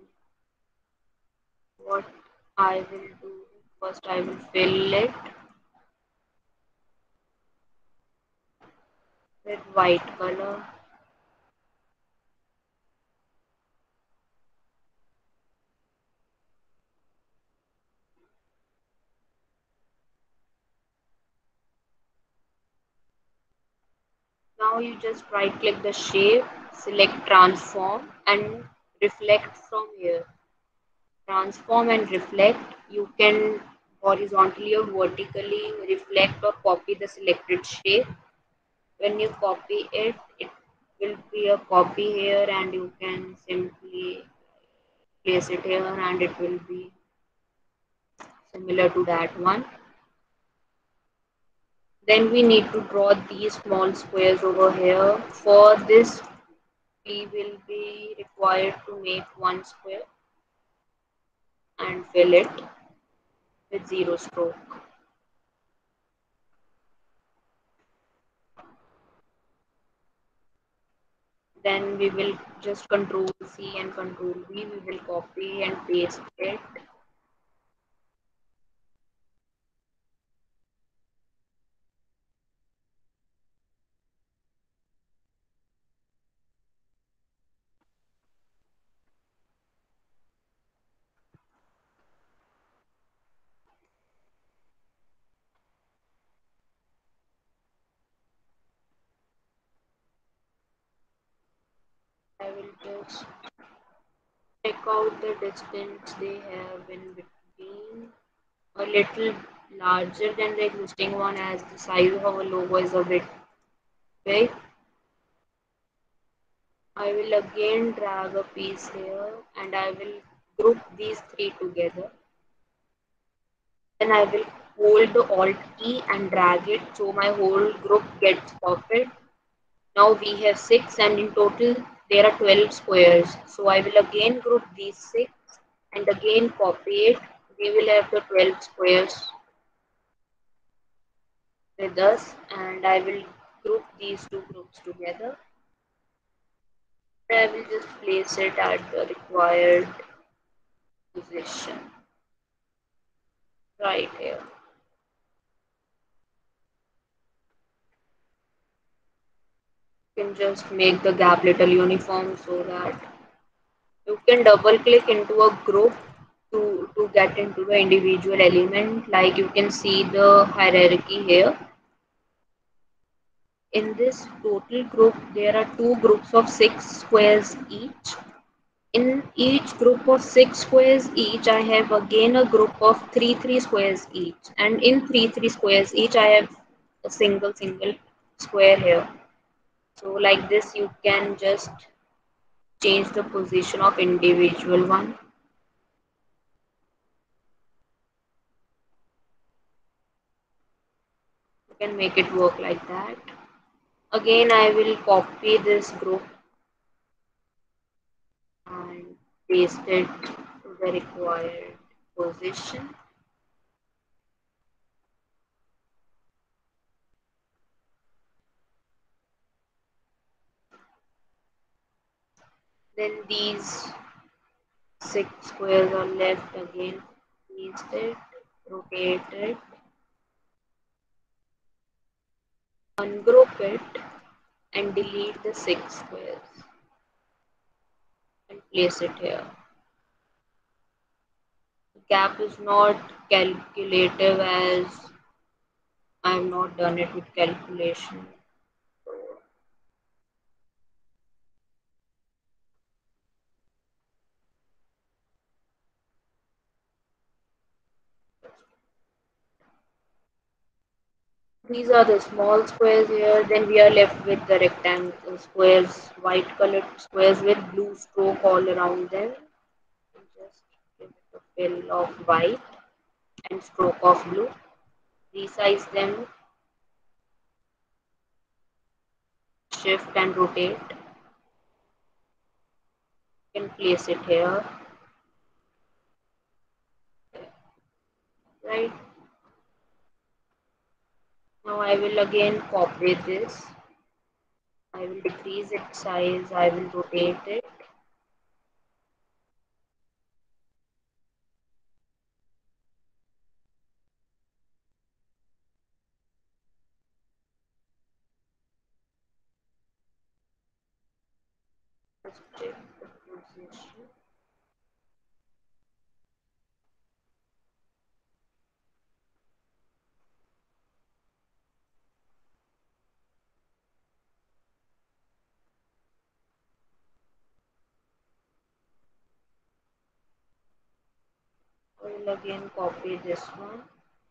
Speaker 1: what I will do first, I will fill it with white color. Now you just right click the shape, select transform and reflect from here. Transform and reflect. You can horizontally or vertically reflect or copy the selected shape. When you copy it, it will be a copy here, and you can simply place it here and it will be similar to that one. Then we need to draw these small squares over here. For this, we will be required to make one square and fill it with zero stroke. Then we will just control C and control V. We will copy and paste it. I will just check out the distance they have in between. A little larger than the existing one, as the size of our logo is a bit big. I will again drag a piece here and I will group these three together. Then I will hold the Alt key and drag it so my whole group gets copied. Now we have six, and in total there are twelve squares. So I will again group these six and again copy it. We will have the twelve squares with us, and I will group these two groups together. I will just place it at the required position right here. You can just make the gap little uniform so that you can double click into a group to, to get into the individual element. Like you can see the hierarchy here. In this total group, there are two groups of six squares each. In each group of six squares each, I have again a group of three three squares each, and in three three squares each, I have a single single square here. So like this, you can just change the position of individual one. can make it work like that. Again, I will copy this group and paste it to the required position. Then these six squares are left again. Paste it, rotate it, ungroup it, and delete the six squares and place it here. The gap is not calculative as I have not done it with calculation. These are the small squares here. Then we are left with the rectangle squares, white colored squares with blue stroke all around them. Just give it a fill of white and stroke of blue. Resize them, shift and rotate. You can place it here, right? Now I will again copy this. I will decrease its size. I will rotate it. Just check the position. I will again copy this one.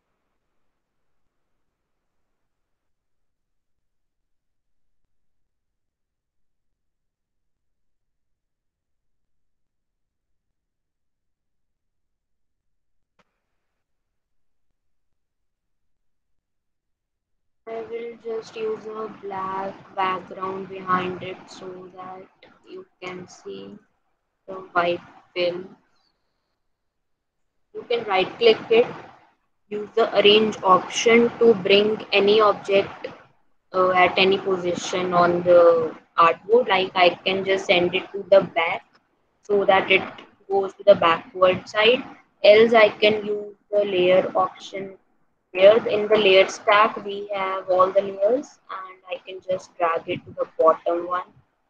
Speaker 1: I will just use a black background behind it so that you can see the white fill. You can right click it, use the arrange option to bring any object uh, at any position on the artboard. Like I can just send it to the back so that it goes to the backward side. Else I can use the layer option here. In the layer stack we have all the layers and I can just drag it to the bottom one.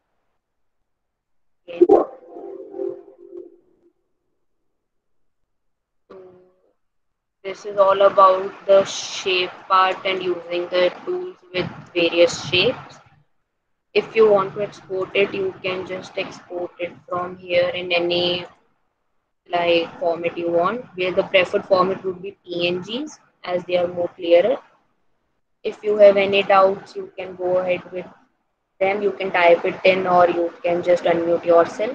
Speaker 1: Okay. So this is all about the shape part and using the tools with various shapes. If you want to export it, you can just export it from here in any like format you want, where the preferred format would be P N Gs as they are more clearer. If you have any doubts, you can go ahead with them. You can type it in or you can just unmute yourself.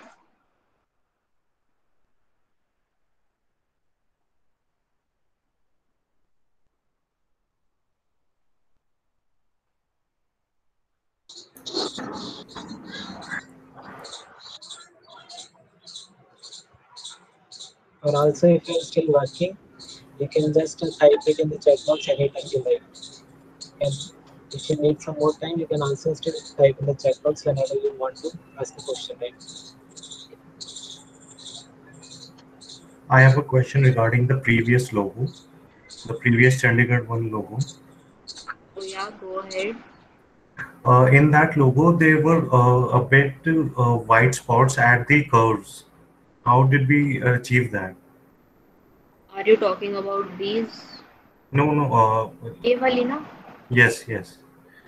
Speaker 4: Or also, if you're still working, you can just uh, type it in the chat box anytime you like. And if you need some more time, you can also still type in the chat box whenever you want to ask a question, right?
Speaker 5: I have a question regarding the previous logo, the previous Chandigarh one logo.
Speaker 1: So yeah, go ahead.
Speaker 5: Uh, in that logo, there were uh, a bit uh, white spots at the curves. How did we achieve that?
Speaker 1: Are you talking about these?
Speaker 5: No, no. Uh,
Speaker 1: ये वाली ना?
Speaker 5: yes, yes.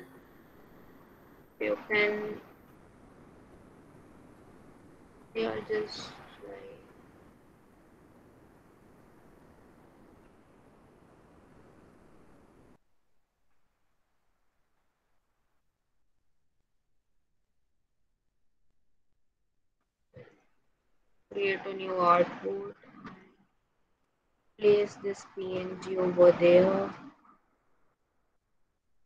Speaker 1: You can, yeah, just like create a new artboard, place this P N G over there.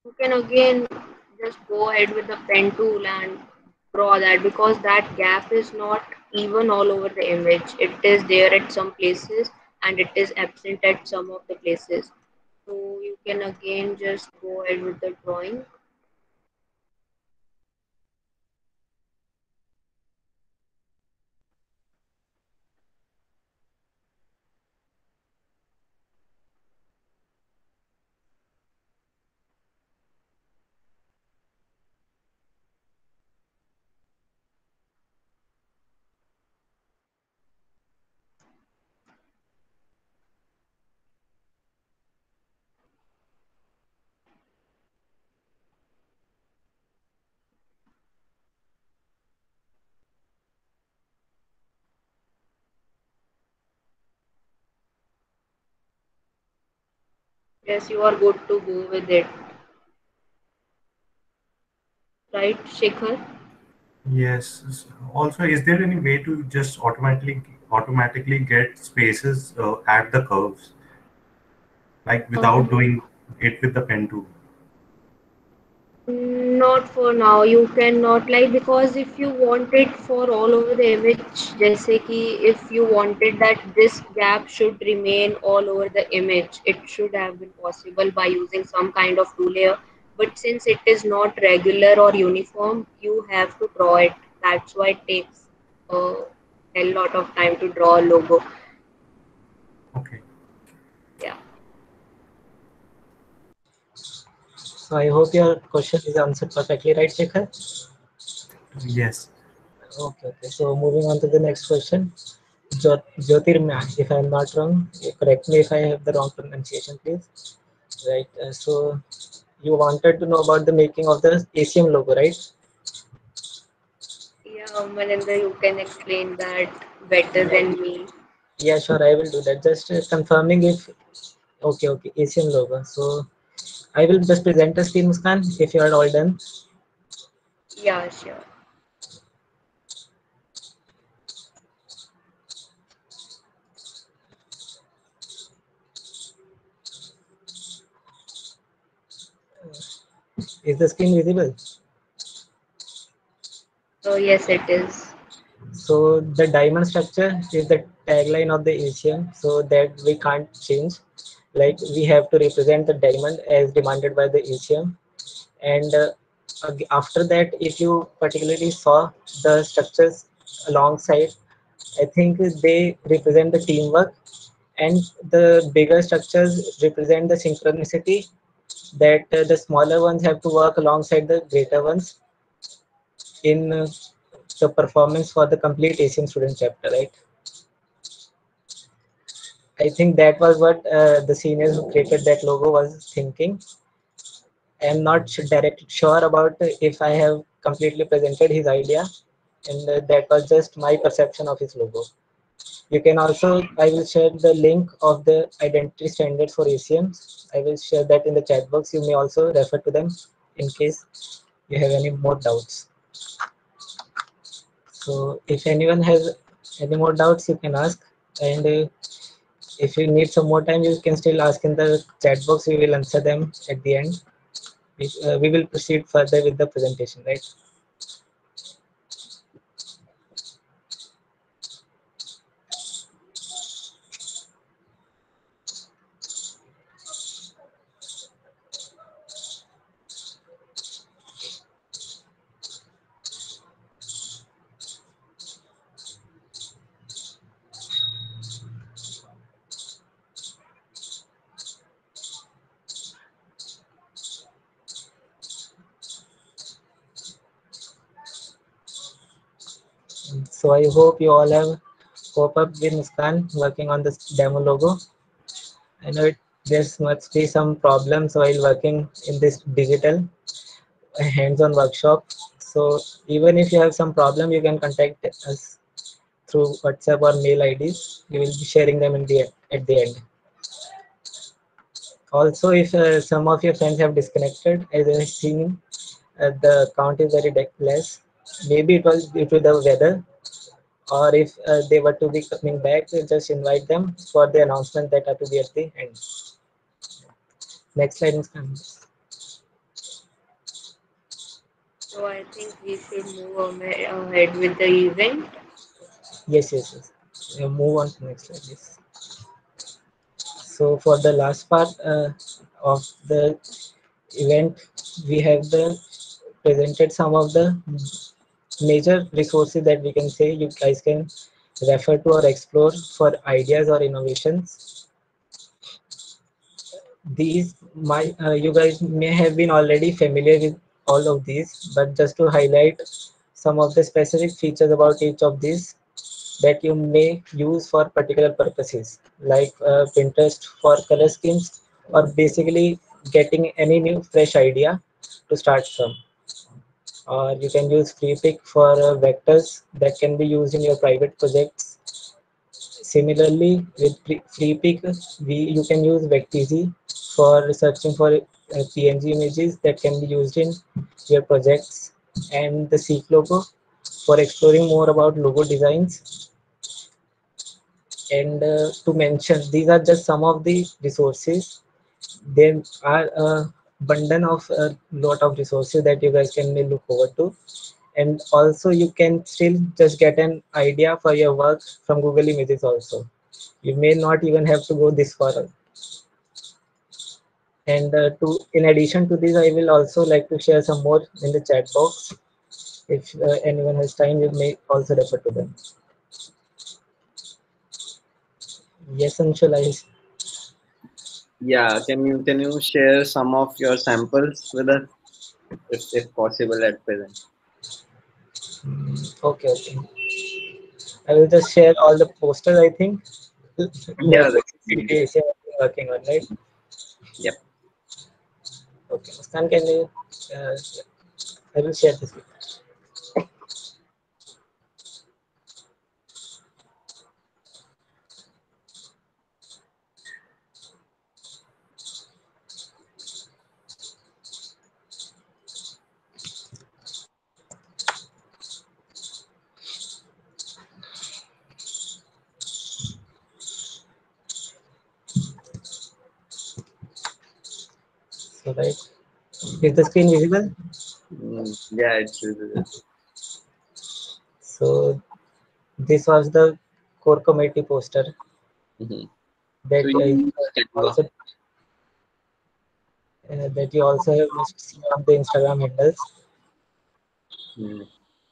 Speaker 1: You can again just go ahead with the pen tool and draw that, because that gap is not even all over the image. It is there at some places and it is absent at some of the places. So you can again just go ahead with the drawing. Yes, you are good to go with it. Right, Shikhar?
Speaker 5: Yes. s- Also, is there any way to just automatically automatically get spaces uh, at the curves, like without
Speaker 1: Um,
Speaker 5: doing it with the pen tool?
Speaker 1: Not for now. You cannot, like, because if you want it for all over the image, जैसे कि if you wanted that this gap should remain all over the image, it should have been possible by using some kind of tool layer. But since it is not regular or uniform, you have to draw it. That's why it takes a hell lot of time to draw a logo.
Speaker 5: Okay.
Speaker 1: Yeah.
Speaker 4: So I hope your question is answered perfectly, right, Shekhar?
Speaker 5: Yes.
Speaker 4: Okay, okay. So moving on to the next question. Jyot- Jyotirmya, if I'm not wrong, you correct me if I have the wrong pronunciation, please. Right. Uh, so you wanted to know about the making of the A C M logo, right?
Speaker 1: Yeah, Maninder, you can explain that better
Speaker 4: Yeah,
Speaker 1: than me.
Speaker 4: yeah, sure. I will do that. Just uh, confirming if okay, okay. A C M logo. So I will just present the screen, Muskan, if you are all done.
Speaker 1: Yeah, sure.
Speaker 4: Is the screen visible?
Speaker 1: So yes, it is.
Speaker 4: So the diamond structure is the tagline of the A C M, so that we can't change. Like we have to represent the diamond as demanded by the A C M. And uh, ag- after that, if you particularly saw the structures alongside, I think they represent the teamwork, and the bigger structures represent the synchronicity, that uh, the smaller ones have to work alongside the greater ones in uh, the performance for the complete A C M student chapter, right? I think that was what uh, the seniors who created that logo was thinking. I'm not su- direct sure about if I have completely presented his idea, and uh, that was just my perception of his logo. You can also, I will share the link of the identity standards for A C Ms. I will share that in the chat box. You may also refer to them in case you have any more doubts. So if anyone has any more doubts, you can ask. And uh, if you need some more time, you can still ask in the chat box. We will answer them at the end. We, uh, we will proceed further with the presentation, right? So I hope you all have cope up with Muskan working on this demo logo. I know it, there's must be some problems while working in this digital hands-on workshop. So even if you have some problem, you can contact us through WhatsApp or mail I Ds. We will be sharing them in the at the end. Also, if uh, some of your friends have disconnected, as I seen, uh, the count is very de- less. Maybe it was due to the weather, or if uh, they were to be coming back, just invite them for the announcement that are to be at the end. Next slide, Miz Khan.
Speaker 1: So I think we should move ame- ahead with the event.
Speaker 4: Yes, yes, yes. Uh, move on to next slide, please. So for the last part uh, of the event, we have the presented some of the major resources that we can say you guys can refer to or explore for ideas or innovations. These my uh, you guys may have been already familiar with all of these, but just to highlight some of the specific features about each of these that you may use for particular purposes, like uh, Pinterest for color schemes, or basically getting any new fresh idea to start from. Or you can use FreePic for uh, vectors that can be used in your private projects. Similarly, with Free- FreePic, we you can use Vecteezy for searching for uh, P N G images that can be used in your projects, and the Seek logo for exploring more about logo designs. And uh, to mention, these are just some of the resources. There are a abundance of a lot of resources that you guys can look forward to. And also you can still just get an idea for your work from Google Images also. You may not even have to go this far. And uh, to in addition to this, I will also like to share some more in the chat box. If uh, anyone has time, you may also refer to them. Yes, Anshul, I
Speaker 3: Yeah, can you can you share some of your samples with us, if, if possible at present?
Speaker 4: mm, okay, okay. I will just share all the posters, I think,
Speaker 3: Yeah,
Speaker 4: that
Speaker 3: that
Speaker 4: the
Speaker 3: would be great.
Speaker 4: C T A C has been working on, right?
Speaker 3: Yep.
Speaker 4: Okay, Muskan, can you? Uh, I will share this with you. So, right, is the screen visible?
Speaker 3: Mm, yeah, it's really.
Speaker 4: So, this was the core committee poster
Speaker 3: Mm-hmm. So
Speaker 4: that
Speaker 3: you
Speaker 4: I
Speaker 3: use Canva.
Speaker 4: also uh, that you also have must see on the Instagram handles.
Speaker 3: Mm.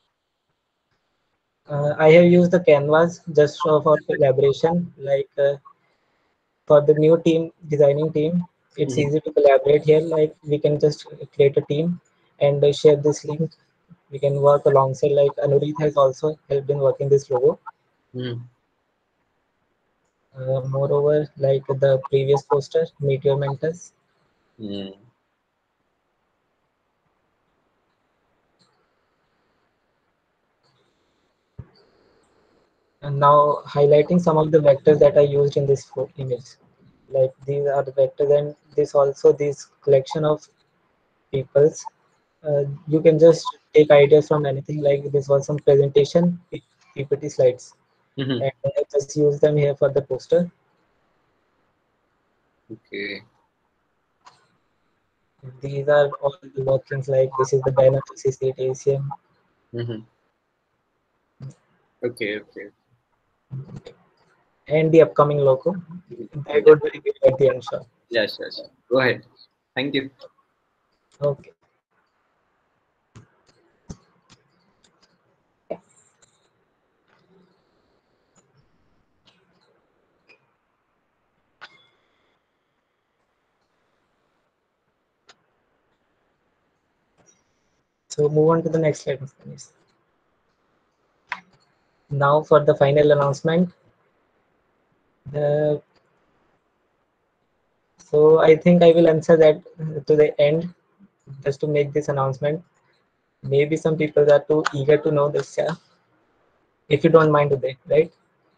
Speaker 4: Uh, I have used the canvas just for, for collaboration, like uh, for the new team designing team. It's
Speaker 3: Mm-hmm.
Speaker 4: easy to collaborate here. Like we can just create a team and uh, share this link. We can work alongside. Like Anurit has also helped in working this logo.
Speaker 3: Mm.
Speaker 4: Uh, moreover, like the previous poster, Meet Your Mentors.
Speaker 3: Mm.
Speaker 4: And now highlighting some of the vectors that are used in this pho- image. Like these are the vectors, and this also this collection of peoples. Uh, you can just take ideas from anything. Like this was some presentation P- PPT slides,
Speaker 3: Mm-hmm.
Speaker 4: and I just use them here for the poster.
Speaker 3: Okay.
Speaker 4: These are all the workings. Like this is the banner for C C T A C M,
Speaker 3: Mm-hmm. Okay. Okay.
Speaker 4: and the upcoming logo. That
Speaker 3: Yeah.
Speaker 4: would be revealed at the end, sure.
Speaker 3: Yeah. Sure. Sure. Go ahead. Thank you.
Speaker 4: Okay. So move on to the next slide, please. Now for the final announcement. The, so I think I will answer that to the end, just to make this announcement. Maybe some people are too eager to know this, yeah. If you don't mind today, right?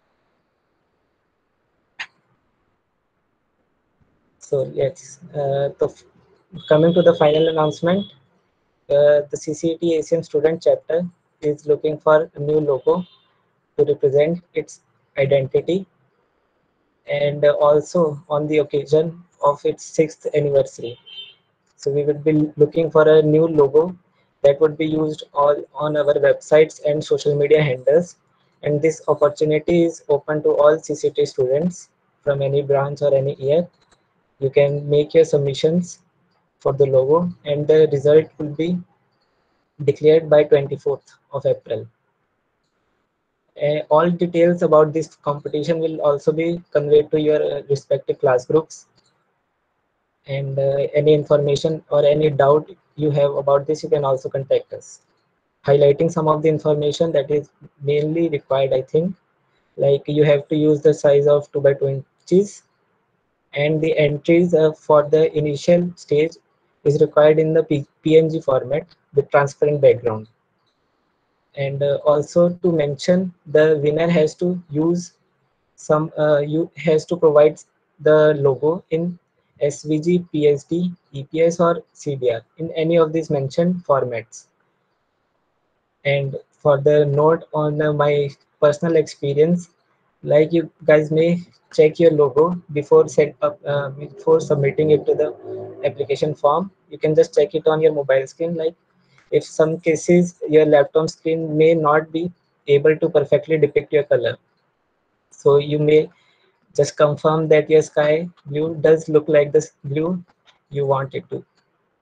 Speaker 4: So yes, uh, the, coming to the final announcement, uh, the C C T A C M student chapter is looking for a new logo to represent its identity, and uh, also on the occasion of its sixth anniversary. So we will be looking for a new logo that would be used all on our websites and social media handles. And this opportunity is open to all C C T students from any branch or any year. You can make your submissions for the logo, and the result will be declared by twenty-fourth of April. Uh, all details about this competition will also be conveyed to your uh, respective class groups, and uh, any information or any doubt you have about this, you can also contact us. Highlighting some of the information that is mainly required, I think, like you have to use the size of two by two inches, and the entries uh, for the initial stage is required in the P PNG format with transparent background. And uh, also to mention, the winner has to use some uh, you has to provide the logo in S V G, P S D, E P S or C D R in any of these mentioned formats. And for the note on uh, my personal experience, like you guys may check your logo before set up uh, before submitting it to the application form. You can just check it on your mobile screen. Like if some cases your laptop screen may not be able to perfectly depict your color, so you may just confirm that your sky blue does look like the blue you want it to.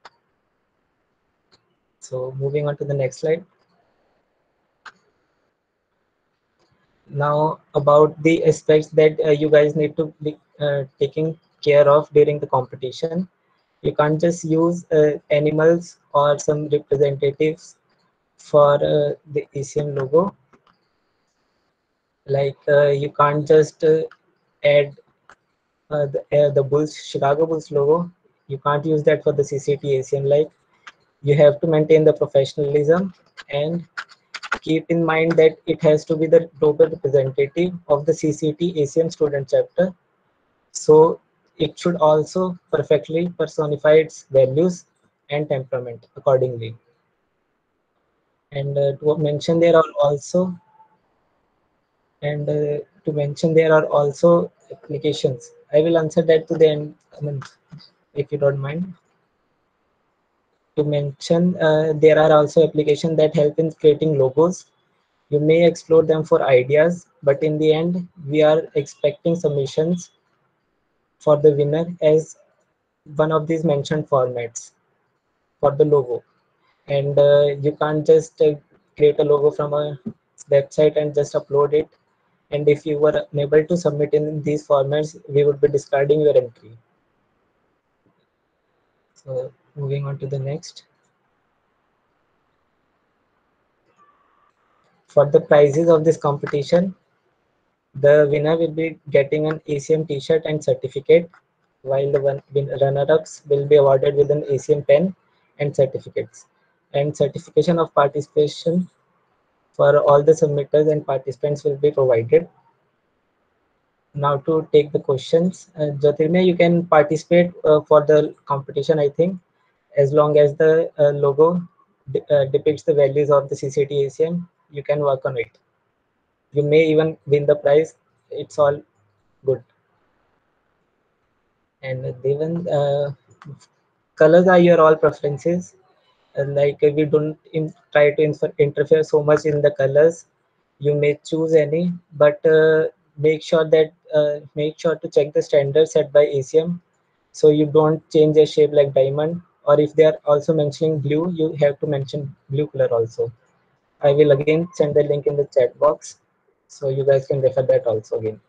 Speaker 4: So moving on to the next slide. Now about the aspects that uh, you guys need to be uh, taking care of during the competition. You can't just use uh, animals or some representatives for uh, the A C M logo. Like uh, you can't just uh, add uh, the, uh, the Bulls, Chicago Bulls logo. You can't use that for the C C T A C M. Like you have to maintain the professionalism and keep in mind that it has to be the global representative of the C C T A C M student chapter. So it should also perfectly personify its values and temperament accordingly. And uh, to mention there are also and uh, to mention there are also applications. I will answer that to the end, I mean, if you don't mind. To mention, uh, there are also applications that help in creating logos. You may explore them for ideas, but in the end, we are expecting submissions for the winner as one of these mentioned formats for the logo. And uh, you can't just uh, create a logo from a website and just upload it. And if you were unable to submit in these formats, we would be discarding your entry. So moving on to the next. For the prizes of this competition, the winner will be getting an A C M t-shirt and certificate, while the one runner-ups will be awarded with an A C M pen and certificates. And certification of participation for all the submitters and participants will be provided. Now to take the questions, uh, Jyotirmay, you can participate uh, for the competition, I think, as long as the uh, logo de uh, depicts the values of the C C T A C M, you can work on it. You may even win the prize. It's all good. And Devan, uh, colors are your all preferences. Uh, like uh, we don't in, try to infer, interfere so much in the colors. You may choose any, but uh, make sure that uh, make sure to check the standards set by A C M, so you don't change a shape like diamond. Or if they are also mentioning blue, you have to mention blue color also. I will again send the link in the chat box, so you guys can refer that also again.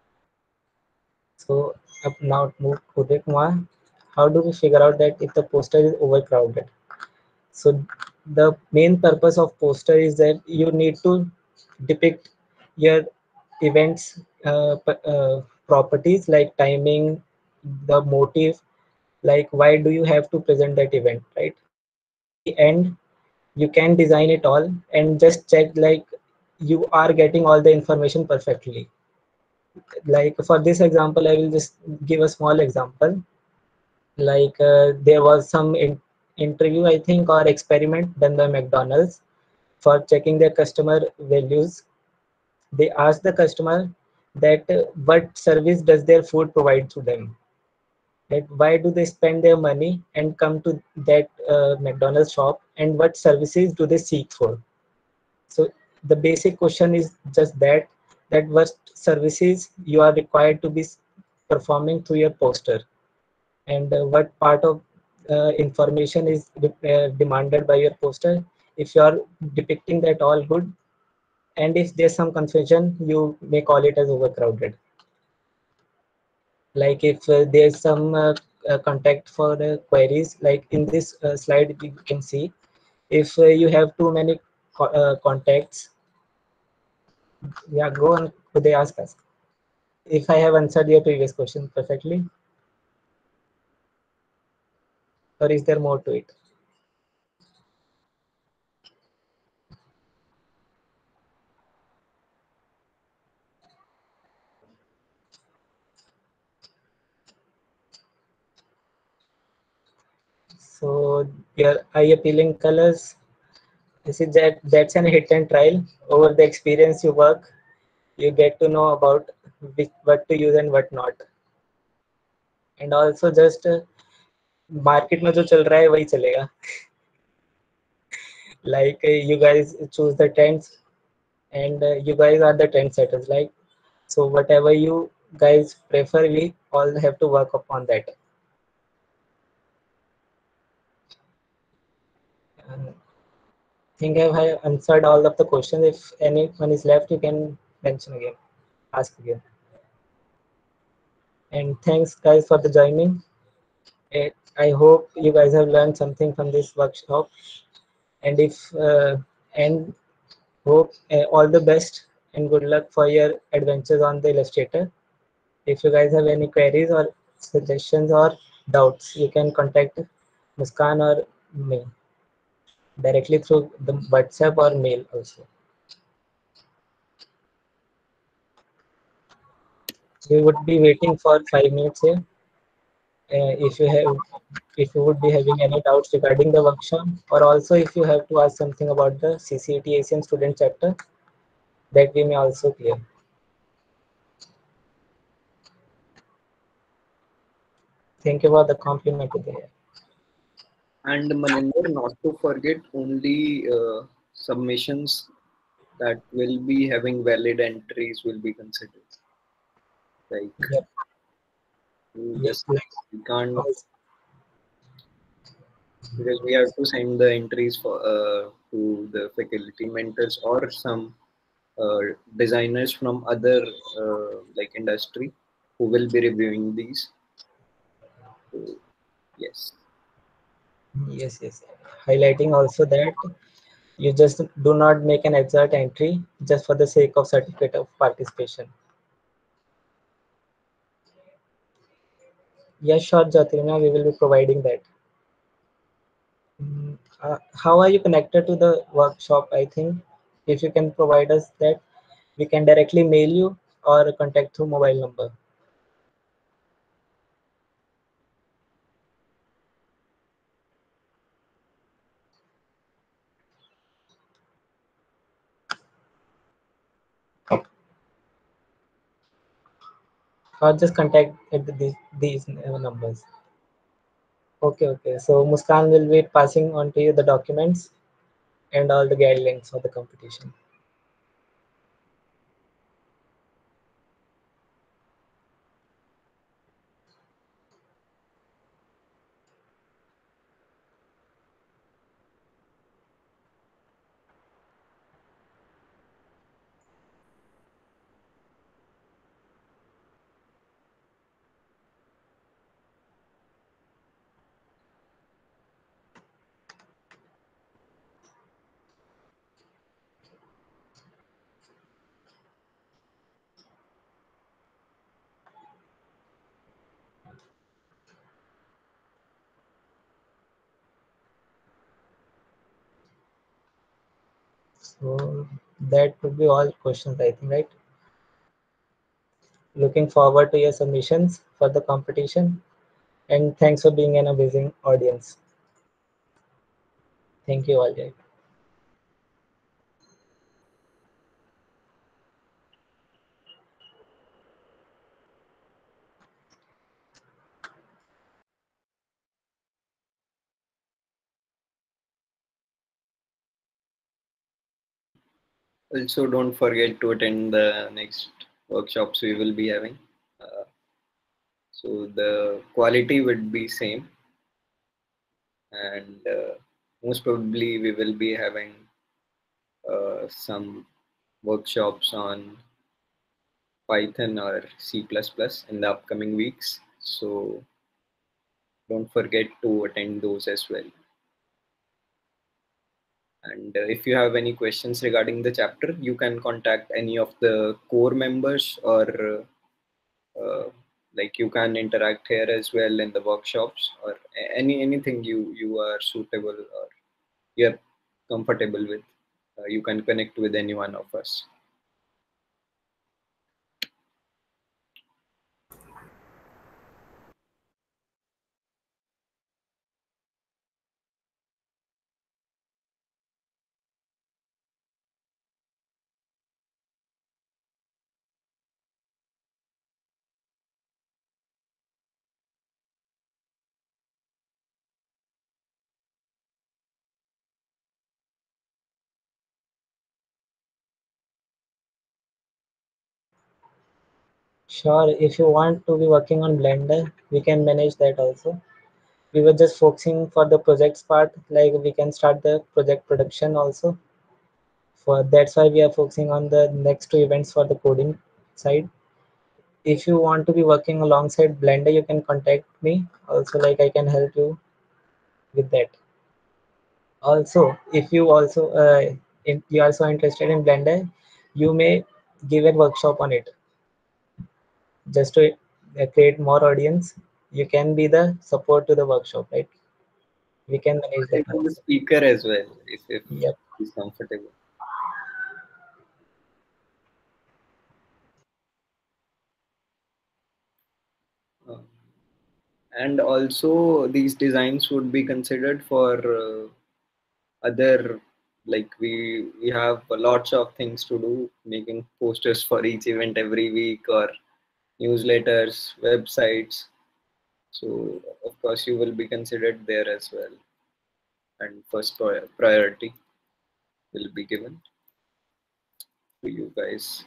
Speaker 4: So up now move Uday Kumar. How do we figure out that if the poster is overcrowded? So the main purpose of poster is that you need to depict your events uh, uh, properties like timing, the motive, like why do you have to present that event, right? And in the end, you can design it all and just check like you are getting all the information perfectly. Like for this example, I will just give a small example. Like uh, there was some in interview, I think, or experiment done by McDonald's for checking their customer values. They asked the customer that uh, what service does their food provide to them. that why do they spend their money and come to that uh, McDonald's shop, and what services do they seek for. So the basic question is just that, that what services you are required to be performing through your poster, and uh, what part of uh, information is uh, demanded by your poster. If you are depicting that all good, and if there's some confusion, you may call it as overcrowded. Like if uh, there's some uh, uh, contact for uh, queries, like in this uh, slide you can see, if uh, you have too many co uh, contacts. Yeah, go on, could they ask us if I have answered your previous question perfectly, or is there more to it? So your eye appealing colors, this is that that's an hit and trial. Over the experience you work, you get to know about which, what to use and what not. And also just uh, market में जो चल रहा है वही चलेगा. Like uh, you guys choose the trends, and uh, you guys are the trendsetters. Like, so whatever you guys prefer, we all have to work upon that. Uh, think I have answered all of the questions. If anyone is left, you can mention again, ask again. And thanks guys for the joining. Eh, I hope you guys have learned something from this workshop. And if uh, and hope uh, all the best and good luck for your adventures on the Illustrator. If you guys have any queries or suggestions or doubts, you can contact Muskan or me directly through the WhatsApp or mail also. We would be waiting for five minutes here. Uh, if you have, if you would be having any doubts regarding the workshop, or also if you have to ask something about the C C A T A C M student chapter, that we may also clear. Thank you for the compliment there.
Speaker 3: And Maninder, not to forget, only uh, submissions that will be having valid entries will be considered. Like,
Speaker 4: Yep.
Speaker 3: you
Speaker 4: Yep.
Speaker 3: just we can't, because we have to send the entries for uh, to the faculty mentors or some uh, designers from other uh, like industry who will be reviewing these. So, yes.
Speaker 4: Yes, yes. Highlighting also that you just do not make an exact entry just for the sake of certificate of participation. Yes, sure, Jatrina, we will be providing that. Mm, uh, how are you connected to the workshop? I think if you can provide us that, we can directly mail you or contact through mobile number. Or just contact at the, these, these uh, numbers. Okay, okay. So Muskan will be passing on to you the documents and all the guidelines for the competition. So that would be all questions, I think, right? Looking forward to your submissions for the competition, and thanks for being an amazing audience. Thank you all. Right?
Speaker 3: Also, don't forget to attend the next workshops we will be having. Uh, so the quality would be same, and uh, most probably we will be having uh, some workshops on Python or C plus plus in the upcoming weeks. So don't forget to attend those as well. And uh, if you have any questions regarding the chapter, you can contact any of the core members, or uh, like you can interact here as well in the workshops, or a- any anything you you are suitable or you're comfortable with. Uh, you can connect with any one of us.
Speaker 4: Sure, if you want to be working on Blender, we can manage that also. We were just focusing for the projects part, like we can start the project production also. For that's why we are focusing on the next two events for the coding side. If you want to be working alongside Blender, you can contact me. Also, like I can help you with that. Also, if you also uh, if you are so interested in Blender, you may give a workshop on it. Just to uh, create more audience, you can be the support to the workshop, right? We can manage that
Speaker 3: You can be
Speaker 4: also.
Speaker 3: speaker as well if, if
Speaker 4: Yep.
Speaker 3: he's comfortable. Uh, and also these designs would be considered for uh, other, like we we have lots of things to do, making posters for each event every week, or newsletters, websites. So of course you will be considered there as well, and first pri- priority will be given to you guys.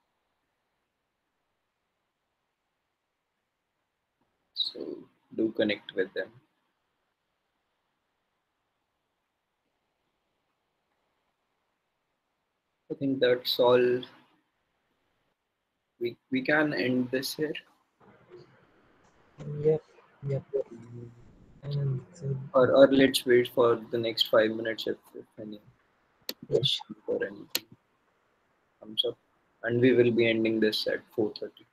Speaker 3: So do connect with them. I think that's all. We we can end this here.
Speaker 4: Yep. Yep. And so,
Speaker 3: Or, or let's wait for the next five minutes if, if any
Speaker 4: yes.
Speaker 3: question or anything comes up. And we will be ending this at four thirty.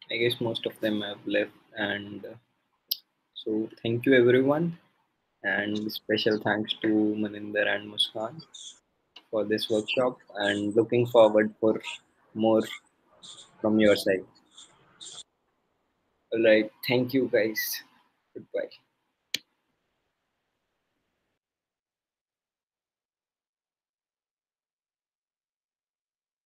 Speaker 3: I guess most of them have left, and uh, so thank you everyone, and special thanks to Maninder and Muskan for this workshop, and looking forward for more from your side. All right, thank you guys. Goodbye.